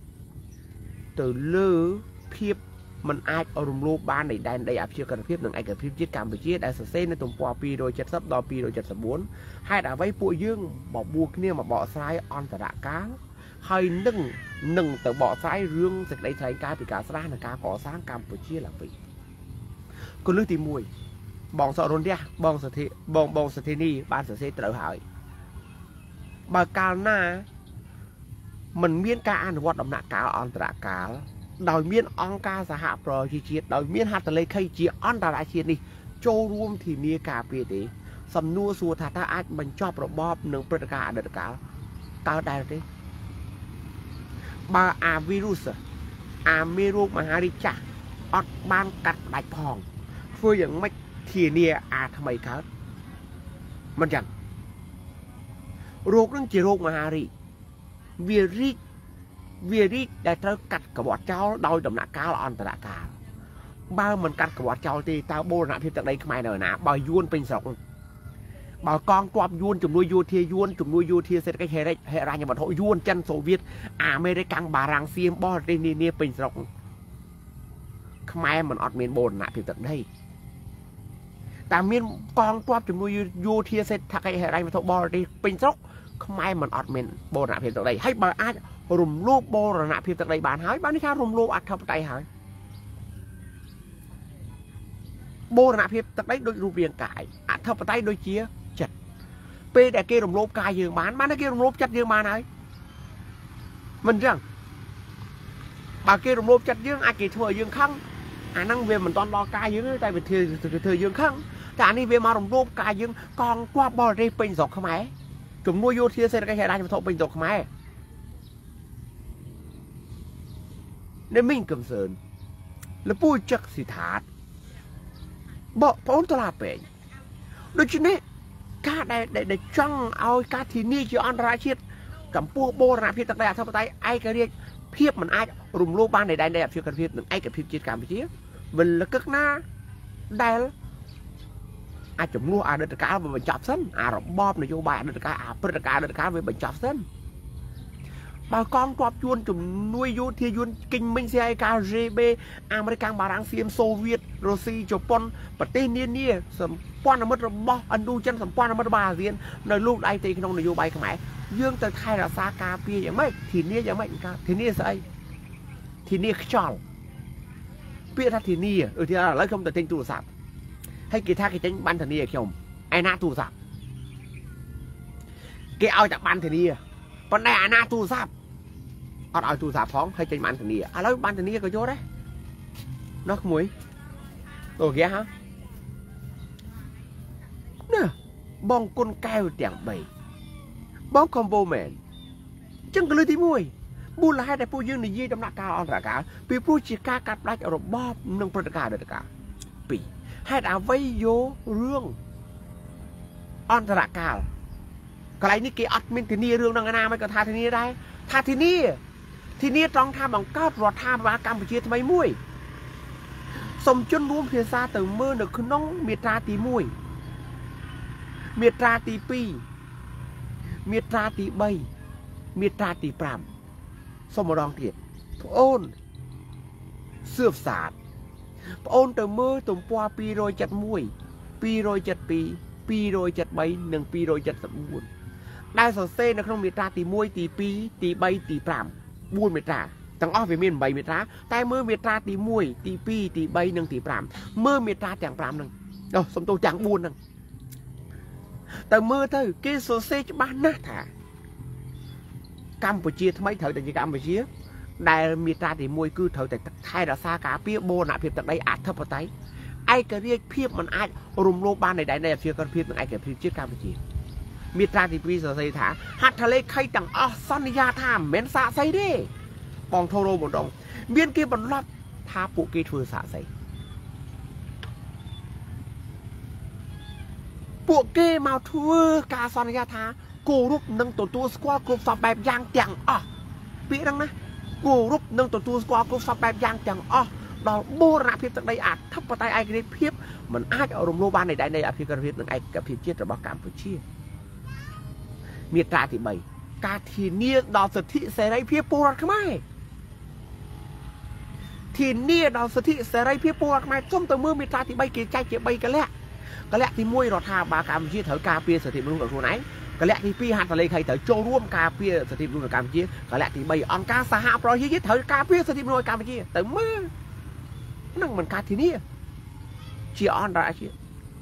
từ lư hiệp mình ai ở rùm lô ban này đàn đây áp chưa cần hiệp đừng ai cả hiệp chết Campuchia đại sở senในตรงปอปีโดยจัดซับดอปีโดยจัดสมบูรณ์ให้แต่ไว้ปุยdương bỏ buộcเนี่ยมาbỏ sai onตระก้าให้หนึ่งแต่บ่อซ้ายเรื่องจากในใจการปีกาสร้างการก่อสร้างกัมพูชีหลังปีก็เรื่องตีมวยบองสอรนเดียบองสถินีบ้านเสียเต๋อหายบางการหน้ามันเมียนการอ่านวัดดำหนักการอันตรากาลโดยเมียนองการสหประชาชาติโดยเมียนฮัตเลย์ใครเจียอันตรายเชียนี่โจรวมที่เมียกาเปียดีสำนัวสัวท่าอาจมันชอบระบอบหนึ่งประกาศเดือดกาลตาได้เลยบาอาวิรุสอาเมรุมหาริจาอดบ้านกัดไหลพองเพื่ออย่างไม่ทีเนียอาทำไมครับมันอย่างโรคนั่นจีโรคมหาริเวียริได้เธอกัดกับวัดเจ้าโดยดำหนักก้าวอันตรากาบ้ามันกัดกับวัดเจ้าตีตาโบนะที่จากใดขมายหน่อยนะบายวนเป็นสองบากองกวาดยวนจุ่มนุยยูเทียยวนจุ่มนุยยูเทียเสร็จก็เฮรัยอย่างบัดโหยวนจันโซเวียตอเมริกันบารังเซียมบอลเนี่ยเป็นสองขมายมันอดเมียนโบนนะที่จากได้แต่เมียนกองกวาดจุ่มนุยยูเทียเสร็จถ้าใครเฮรัยมาโถบอลเป็นสองขมายมันอดเมียนโบนนะที่จากได้ให้บาอารุมลูกโบนนะที่จากได้บานหายบ้านนี้แค่รุมลูกอัดทับไตหายโบนะที่จากได้โดยรูปเรียงกายอัดทับไตโดยเชี่ยเป้แต่เกลมโลบกายยืมบ้านนั่นเกลมโลบจัดยืมมาไหนมันเรื่องบาเกลมโลบจัดยืมอาเกถอยยืมข้างนั่งเวมันตอนรอกายยืมแต่เป็นเธอยืมข้างแต่อันนี้เวมารมโลบกายยืมกองกว่าบอลได้เป็นสองขมายจุ่มนัวโยเทียเซนก็เฮได้จะมาทบเป็นสองขมายในมิ่งกำเสินแล้วพูดจักสิธาตบอกพระองค์ตลาดเป็นโดยเฉพาะข้าได้จ้องเอาการที่นี่จีอันตรายชิดกับพวกโบราณพิษต่างๆทั้งประเทศไอ้ก็เรียกเพียบมันไอ้รุมโลบ้านในได้เชื่อกันเพียบหนึ่งไอ้กับพิษจิตการพิจิตเวลาเกิดหน้าได้อาจจะมัวเดินการไปจับเส้นรบบอบในโยบายเดินการประกาศเดินการไปจับเส้นบางกองกวาดยวนจุ่มนุยยูที่ยวนกินมิงเซียการเจเบอเมริกันบารังเซียมโซเวียตรัสเซียญี่ปุ่นประเทศนี้สมปอนอเมริกาอันดูจันสมปอนอเมริกาเรียนในลูกไอตีขนมนโยบายขมายยื่นแต่ไทยรัสกาเปียอย่างไม่ทีนี้อย่างไม่กันทีนี้ใส่ทีนี้ขจรเปียทัดทีนี้ที่เราแล้วคำแต่เต็งตัวสับให้กีท่ากีเต็งบันทีนี้เขียวไอ้หน้าตัวสับเกี่ยวจากบันทีนี้ปันได้หน้าตัวสับเอาตัวสับพ้องให้เต็งบันทีนี้แล้วบันทีนี้ก็โยได้นกมวยตัวเกี้ยฮะเนี่ยบองกลไกเตียงใบบองคอมโบแมนจังก็เลยที่มวยบูลให้แต่ผู้ยืนในยี่ดำนักการอันตรากาปีผู้ชีกากัดไล่อรบบอบนึ่งประกาศเดือดกาปีให้แต่ไว้โยเรื่องอันตรากาใครนี่เกี่ยอัดมินที่นี่เรื่องนางนาไม่ก็ทาที่นี่ได้ทาที่นี่ต้องทำบังคับรอทำวากรรมไปเชียทำไมมวยสมจนรวมเพียซาแต่เมื่อหนึ่งคือน้องเมียตราตีมวยเมียตราตีปีเมียตราตีใบเมียตราตีปรามสมรองเกียรติพระองค์เสื่อมศาสตร์พระองค์แต่เมื่อตุ่มปวาปีโรยจัดมวยปีโรยจัดปีโรยจัดใบหนึ่งปีโรยจัดสมบูรณ์ได้สอดเส้นในขนมเมียตราตีมวยตีปีตีใบตีปรามบูนเมียตราตั้งอ้อไปเมียนใบเมียตราแต่เมื่อเมียตราตีมวยตีปีตีใบหนึ่งตีปรามเมื่อเมียตราแต่งปรามหนึ่งสมตัวจังบูนหนึ่งแต่เมื่อเธอเกสเซจบ้านนะท่ากัมพูชีทำไมเธอแต่ยังกัมพูชีได้มีตราตีมวยคือเธอแต่ไทยรัสกาเปียโบนะเพียบแต่ได้อัดทับปะไตไอ้ก็เรียกเพียบมันไอ้รุมโลบ้านในใดในเชื่อกันเพียบไอ้ก็เพียบชื่อกัมพูชีมีตราที่ปีสายถาหัดทะเลใครต่างอ๋อสัญญาทามเหม็นสะใส่ดิปองโทโรบนดงเมียนเก็บบนรับท้าปุกเกทัวสะใส่ปุกเกมาทัวกาสัญญาทากูรูปนั่งตัวสควอตกูสับแบบยางเตียงอ๋อปีนั่งนะกูรูปนั่งตัวสควอตกูสับแบบยางเตียงอ๋อดอกโบราณเพียบจากใดอาจทับปะไตไอกระเพียบมันอาจเอารมโลบานในใดในอภิกรเพียบหนึ่งไอกระเพียบเจี๊ยบระบกัมพูชีมีตราที่ใบกาทีเนียดอกสถิเสรีเพียบปูรัดขมายทีเนียดอกสถิเสรีเพียบปูรัดขมายส้มตัวมือมีตราที่ใบเกี่ยใจเกี่ยใบกันแหละที่มวยรอทาบากัมพูชีเถอะกาเปียสถิมรุ่งกับครูไหนก็แหละที่ปีหัดทะเลใครเถอะโจร่วมกาเปียสถิมรุ่งกับกัมพูชีก็แหละที่ใบอังกาสหประชาชาติเถอะกาเปียสถิมรุ่งกับกัมพูชีแต่เมื่อนั่งมันกาทีนี้เชียร์ออนได้เชียร์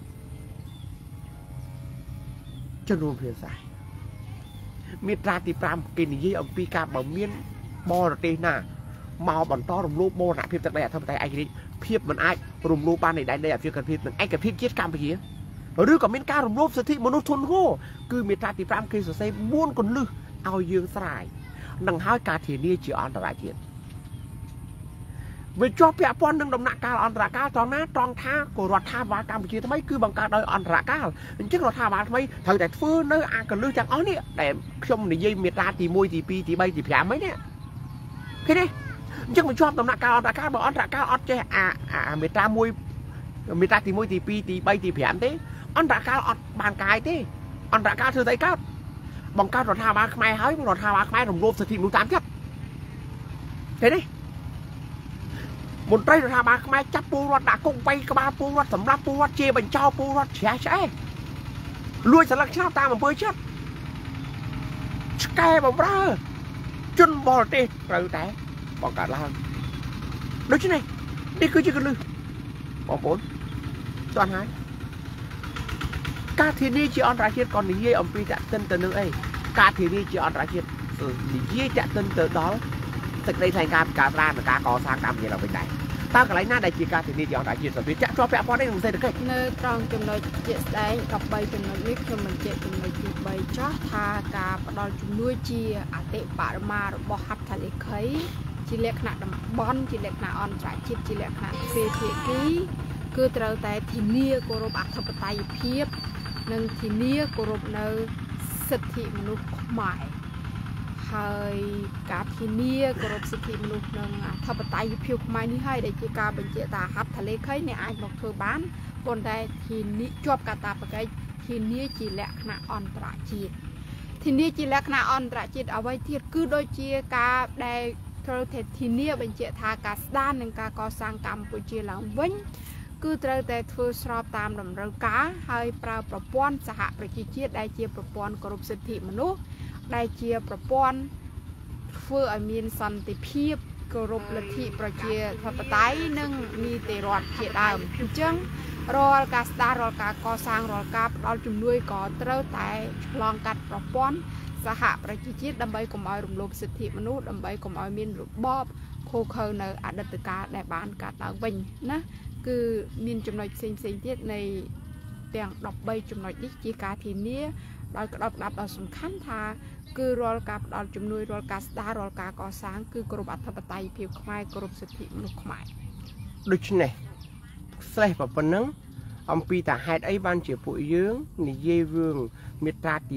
จะรวมเพียงสายมีตราติปรามกินยี่องปีกาบ่เมียนบอร์ตีน่าเมาบ่อนต้อรวมรูปโบนะเพียบจากใดทำแต่ไอ้นี่เพียบมันไอ้รวมรูปบ้านในใดในเพียบกันเพียบมันไอ้กับเพียบเจี๊ยบกามไปเหี้ยหรือกับเมียนการรวมรูปสถิมนุษย์ทุนโง่คือมีตราติปรามกินสุดเซม้วนคนลือเอาเยืองสลายดังห้ากาทีนี้เชียร์ออนได้เชียร์วิจารณ์เปียปอนหนึ่งดำหนักการอันตรากาตอนนั้นตอนท่ากูรอท่าวาการไปเชียร์ทำไมคือบังการโดยอันตรากาจึงรอท่าวาทำไมเธอแต่ฟื้นเนื้ออากันลือจากอ๋อเนี่ยแต่ชมในยี่มีตาตีมวยตีปีตีใบตีแผลไหมเนี่ยแค่นี้จึงมันชอบดำหนักการอันตรากาบอกอันตรากาอัดเจ้มีตามวยมีตาตีมวยตีปีตีใบตีแผลตีอันตรากาอัดบานกายตีอันตรากาเธอใจก้าวบังการรอท่าวาขมายเฮ้ยรอท่าวาขมายรวมรวมสถิตรู้ตามครับแค่นี้มนตรีทำมาขมายจับปูรถด่ากุ้งไปกระบาปูรถสำรับปูรถเจี๊ยบเป็นเจ้าปูรถแฉะรวยสลักชาตามมันเพื่อชัดแกแบบว่าจนบอลเตะเราแต่บอกการล่างดูที่ไหนนี่คือชื่อกันเลยบอกผลตอนนั้นกาทีนี้จีออนราเชียก่อนนี้ยี่อมปีจะเต้นเต้นนึงกาทีนี้จีออนราเชียยี่จะเต้นเต้นđó thực đây thành cả ra và cả có sang làm gì là bên này tao cái lấy na đại chỉ cả thì đi theo đại diện rồi biết chắc cho phép có đây đừng xây được cái nơi trong chừng nơi chuyện đấy gặp bay chừng nơi biết cho mình chuyện chừng nơi chuyện bay chót tha cả đòn chừng nuôi chia à tệ bả mà bỏ hạt thà lệ khấy chỉ lệ nặng đầm bon chỉ lệ nặng on trái chỉ lệ nặng phê ký cứ trâu tại thì nia của robot thập tay phiếp nâng thì nia của robot nơi sệt thị mนุษย์หมายហើយការធានាគោរពសិទ្ធិមនុស្សនិងអធិបតេយ្យភាពខ្មែរនេះហើយដែលជាការបញ្ជាក់ថាហាត់ទលេខីអ្នកអាចមកធ្វើបានប៉ុន្តែធានាជាប់កាតាបកិច្ចធានាជាលក្ខណៈអន្តរជាតិធានាជាលក្ខណៈអន្តរជាតិអ្វីទៀតគឺដូចជាការដែលត្រូវតែធានាបញ្ជាក់ថាការស្ដារនិងការកសាងកម្ពុជាឡើងវិញគឺត្រូវតែធ្វើស្របតាមតម្រូវការហើយប្រើប្រព័ន្ធសហប្រជាជាតិដែលជាប្រព័ន្ធគោរពសិទ្ធិមនុស្សដែលជាប្រព័ន្ធធ្វើឲ្យមានសន្តិភាពគោរពលទ្ធិប្រជាធិបតេយ្យនិងនីតិរដ្ឋជាដើមអញ្ចឹងរាល់ការស្ដាររាល់ការកសាងរាល់ការផ្ដល់ជំនួយក៏ត្រូវតែឆ្លងកាត់ប្រព័ន្ធសហប្រជាជាតិដើម្បីកុំឲ្យរំលោភសិទ្ធិមនុស្សដើម្បីកុំឲ្យមានរបបឃោឃៅនៅអតីតកាលដែលបានកើតឡើងវិញណាគឺមានចំណុចផ្សេងៗទៀតនៃទាំង13ចំណុចនេះជាការធានាដោយក្តោបក្តាប់ដ៏សំខាន់ថាគឺរាល់ការផ្ដល់ជំនួយរាល់ការស្ដាររាល់ការកសាងគឺគោរពអធិបតេយ្យភាពខ្មែរគោរពសិទ្ធិមនុស្សខ្មែរដូច្នេះស្រេះប៉ុណ្ណឹងអំពីតាហេតុអីបានជាពួកយើងនិយាយរឿងមាត្រាទី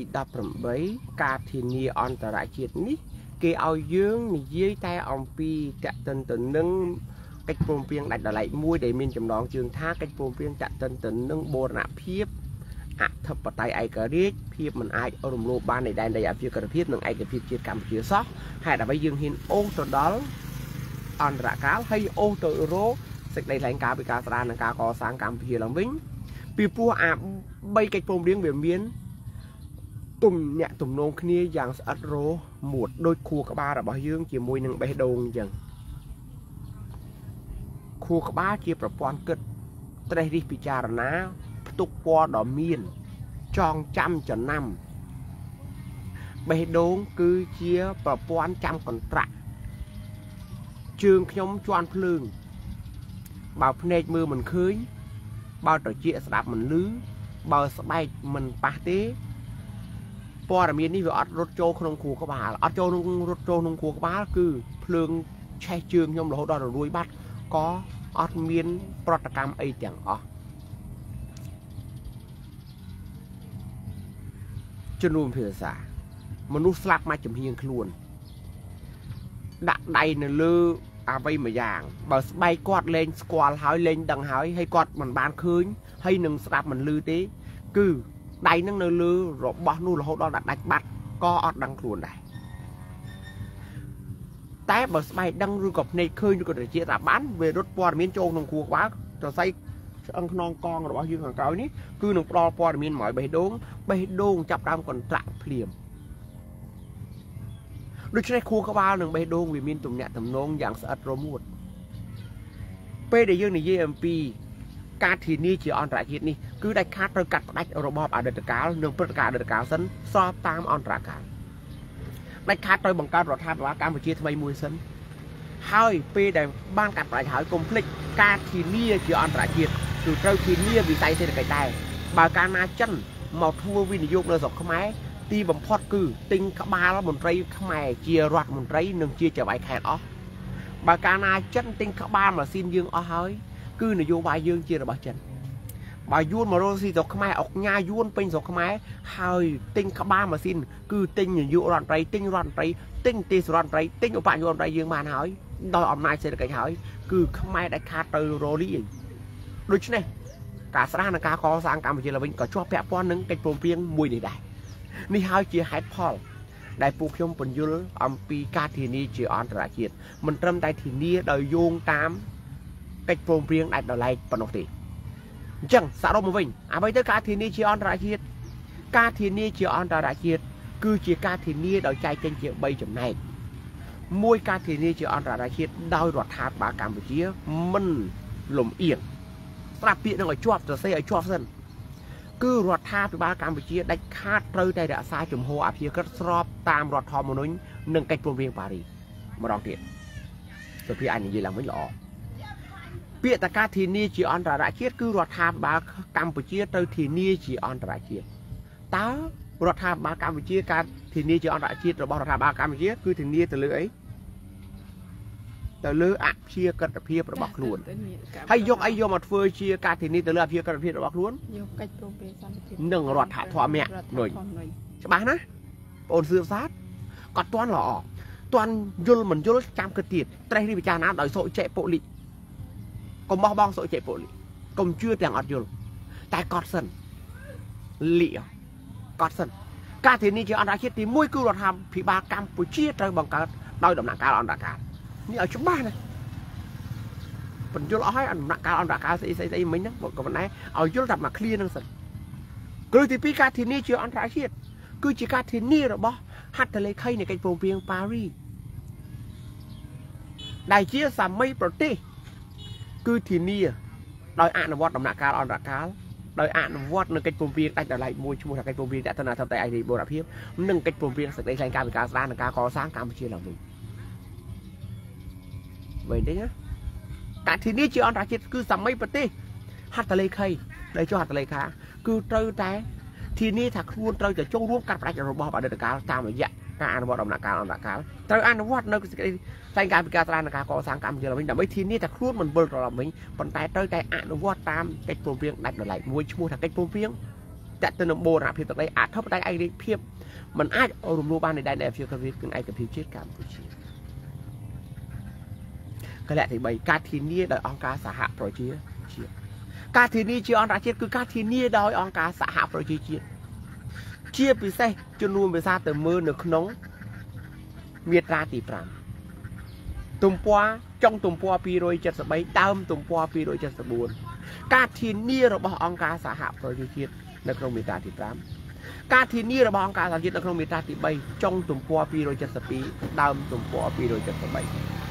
18ការធានាអន្តរជាតិនេះគេឲ្យយើងនិយាយតែអំពីតេតិនទៅនឹងកិច្ចព្រមព្រៀងដាច់ដライមួយដែលមានចំណងជើងថាកិច្ចព្រមព្រៀងតេតិនទៅនឹងបូរណភាពអធិបតេយ្យឯករាជ្យភាពមិនអាចរំលោភបាននៃដែនដីអភិក្រិតភាពនិងឯកភាពជាតិកម្ពុជាសោះហេតុអ្វីយើងហ៊ានអូសទៅដល់អន្តរកាលហើយអូសទៅរកសេចក្តីថ្លែងការណ៍ពីការស្ដារនិងការកសាងកម្ពុជាឡើងវិញពីព្រោះអា3កិច្ចព្រមព្រៀងវាមានអ្នកទំនងគ្នាយ៉ាងស្អិតរមួតដូចខួរក្បាលរបស់យើងជាមួយនឹងបេះដូងអញ្ចឹងខួរក្បាលជាប្រព័ន្ធគិតត្រេះរិះពិចារណាផ្ទុកពណ៌ដ៏មានចងចាំចំណាំបេះដូងគឺជាប្រព័ន្ធចាំកន្ត្រាក់ជើងខ្ញុំជន់ភ្លើងបើភ្នែកមើលមិនឃើញបើត្រចៀកស្ដាប់មិនឮបើស្បែកមិនប៉ះទេอร์มีนี่ว่าอัดรถโจขนมครูก็บ้าอัดโจนรถโจนมครูก็บ้าคือเพลิงแช่เชืองยมเราดอรวยบัดก็อัดมีนปรตกรรมไอเตียงอ๋อจนรวมเพื่อสามนุษย์สลักมาจำเฮียงคลวนดักใดเนื้อลืออาไว้มาอย่างบ่ใบกอดเลนสควอลหายเลนดังหายให้กอดมันบานคืนให้หนึ่งสลับมันลือตีคือใดนั่งเนื้อลือรบบ้านนู่นเราเขาดักดักบัดก็อดดังคลวนได้แต่บ่ใบดังรูกับในคืนก็จะเจี๊ยบบ้านเวรถปอดมีนโจงหนึ่งขวบว้าจะใส่อังนองกองหรือว่ายืนของเก่านี้คือหนึ่งปอดมีนหมอยใบโด่งจับดำก่อนตะเพลียมโดยใช้ครูกบ้าหนึ่งใบโด่งวิมินตุ่มเนี่ยทำนองอย่างสะอาดระมุดเป้ได้ยื่นในEMPการทีนี้จีออนตราคิดนี่คือได้คาดประกาศได้ระบบอาเดตกาลหนึ่งประกาศเดตกาลสันสอบตามออนตราการได้คาดโดยบังการรถทับว่าการบริจาคทำไมมวยสันให้เป้ได้บ้านการปลายหายคอมพลีทการทีนี้จีออนตราคิดคือเจ้าทีนี้วิสัยเศรษฐกิจได้บาการนาจันมาทัววินิยมเลยสอบขมายตีบัมพอดคือติงขบาแล้วมนตรีขมายเจียรัดมนตรีหนึ่งเจียจะใบแขกอ๋อบาการนาจันติงขบามาซินยืงอ๋อเฮ้ยคือนโยบายยืงเจียระบาดจันบายยูนมาโรซีสอบขมายออกงายูนเป็นสอบขมายเฮ้ยติงขบามาซินคือติงยูรันไรติงรันไรติงตีสรันไรติงอุปายูรันไรยืงมาเฮ้ยโดยอำนาจเศรษฐกิจเฮ้ยคือขมายได้คาเตอร์โรลี่ดูชนี่การสร้างนักการก่อสร้างการบริจาคเป็นก็ชอบแปะป้อนนึงเป็นโปรเพียงมวยใดๆนี่ฮาวเจียไฮพอลได้ปลูกชมปนยุลอัมปีการทีนี้เจียอันตรายเกียรติมันเริ่มได้ทีนี้โดยโยงตามเป็นโปรเพียงได้โดยไล่ปนกติจังสารมวิ่งอาไปเจอการทีนี้เจียอันตรายเกียรติการทีนี้เจียอันตรายเกียรติคือเจียการทีนี้โดยใจเจนเจียใบจำในมวยการทีนี้เจียอันตรายเกียรติโดยรถทับปาการบริจาคมันหล่มเอียงปรับเปลี่ยนหน่อยชอบจะเสียชอบเส้นคือรถท่าไปบ้านการบริจาคได้คาดเตยได้เดาสายจุ่มหัวอภิก็สอบตามรถทอมนุ้ยหนึ่งไกลโปรเวียงปารีมาลองเตียนสุดพี่อันนี้ยังไม่หล่อเปียตะการทีนี้จีออนตราเชียคือรถท่าบ้านการบริจาคเตยทีนี้จีออนตราเชียตารถท่าบ้านการบริจาคการทีนี้จีออนตราเชียระบบรถท่าบ้านการบริจาคคือทีนี้แต่เลื่อยแต่เลือดเชียกระเพียบระบอกล้วนให้ยกไอโยมาเฟอร์เชียการทีนี้แต่เลือดเพียกระเพียบระบอกล้วนหนึ่งรอดถ่ายทอดเมียหน่อยใช่ไหมนะโอนซื้อซัดก็ตอนหล่อตอนยุลเหมือนยุลจำกระติดไตรที่พิจารณาโดยโซ่เจ็บโปลิกลมบ้องโซ่เจ็บโปลิกลมเชื่อแต่งอัดยุลแต่กอดสันเหลี่ยกอดสันการทีนี้จะอันดับคิดที่มุ้ยกู้รถทำพิบากรรมปุชิตโดยบังการโดยดำหนักการอันดับการนี่เอาชุบบ้านเลยผลยุลเอาให้อันดับการอันดับการใส่ไม่นักหมดกับวันไหนเอายุลดับมาเคลียร์นั่งสันคือที่พิการทีนี้เชื่ออันดับคิดคือจีการทีนี้หรอบ่ฮัตทะเลไข่ในการโปรเปียงปารีสได้เชี่ยสามไม่ปรตีคือทีนี้โดยอ่านวัดดำหนักการอันดับการโดยอ่านวัดหนึ่งการโปรเปียงได้แต่ไรมวยชั่วโมงการโปรเปียงแต่ธนาทำแต่ไอเดียโบราณเพียบหนึ่งการโปรเปียงสักในแรงการเป็นการสร้างการก่อสร้างการเชื่อเหล่านี้vậy đấy nhá cả thì ní chuyện ra chết cứ sắm mấy bật đi hạt tây khay đây cho hạt tây khá cứ trơi té thì ní thạc luôn trơi cho châu luôn cắt ra cho robot ở đây cá tao mà dạ cá ăn vào đồng là cá trơi ăn vót nơi cáiการเป็นการสร้างการก่อสร้างการเชื่อเราไม่แต่ไม่ทีนี้แต่ครูมันเบิร์เราไม่ปันแต่trơiแต่อ่านวอดตามcáiโปรเพียงได้โดยไหลมวยชั่วโมงcáiโปรเพียงจะเติมโบนะเพียงแต่ได้อ่านเท่าได้ไอเดียเพียบมันอาจเอารวมรูปบ้านในได้เพียงกับเพียงไอกับเพียงเช็ดการผู้ชี้ก็แหละที่ใบการทีนี้โดยองค์การสหประชาชาติการทีนี้เชื่อองค์การเชื่อคือการทีนี้โดยองค์การสหประชาชาติเชื่อไปใส่จนรวมไปซาแต่มือหนึ่งขนมเมียตราตีปรามตุ่มปัวจ้องตุ่มปัวปีโรยจัดสบายดำตุ่มปัวปีโรยจัดสบูรณ์การทีนี้เราบอกองค์การสหประชาชาติในขนมเมียตราตีปรามการทีนี้เราบอกองค์การสหประชาชาติในขนมเมียตราตีใบจ้องตุ่มปัวปีโรยจัดสปีดำตุ่มปัวปีโรยจัดสบาย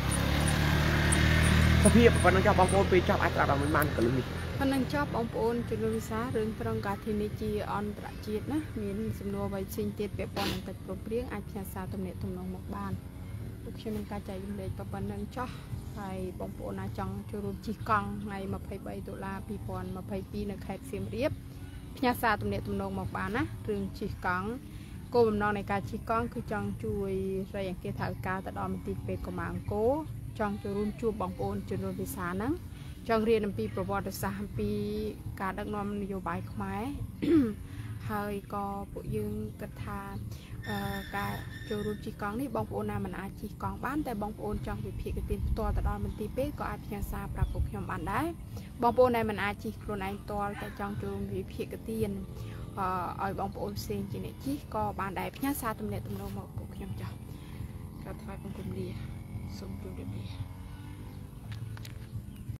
พี่วันนั้นชอบบางคนไปชอบอัตราดำมันกันเลยนี่วันนั้นชอบบางคนจุลวิสาเรื่องตรงการทีนิจีออนประจิตนะมีสำนวนใบชิงเจ็ดเปียปอนตั้งแต่ปลุกเรียงอาชีพสาวตำเนตตำนองหมกบ้านลูกเชื่อมันการใจยุ่งเลยประวันนั้นชอบไปบางคนอาจังจุลจีกังในมาไพ่ใบตุลาปีปอนมาไพ่ปีในแขกเสียมเรียบอาชีพสาวตำเนตตำนองหมกบ้านนะเรื่องจีกังគោលបំណងនៃការជិះកង់គឺចង់ជួយរៃអង្គាសថវិកាទៅដល់មន្ទីរពេទ្យកុមារអង្គរចង់ចូលរួមជួបបងប្អូនជនរួមភាសាហ្នឹងចង់រៀនអំពីប្រវត្តិសាស្ត្រអំពីការដឹកនាំនយោបាយខ្មែរ ហើយក៏ពួកយើងគិតថាការចូលរួមជិះកង់នេះបងប្អូនណាមិនអាចជិះកង់បានតែបងប្អូនចង់វិភាគទានផ្ទាល់ទៅដល់មន្ទីរពេទ្យក៏អាចផ្ញើសារប្រាប់ពួកខ្ញុំបានដែរបងប្អូនដែលមិនអាចជិះខ្លួនឯងផ្ទាល់តែចង់ចូលរួមវិភាគទានឲ្យបងប្អូនផ្សេងជាអ្នកជិះក៏បានដែរផ្ញើសារទំនាក់ទំនងមកពួកខ្ញុំចាស់ក៏ថ្លែងបង្គំលាសូមជម្រាបលា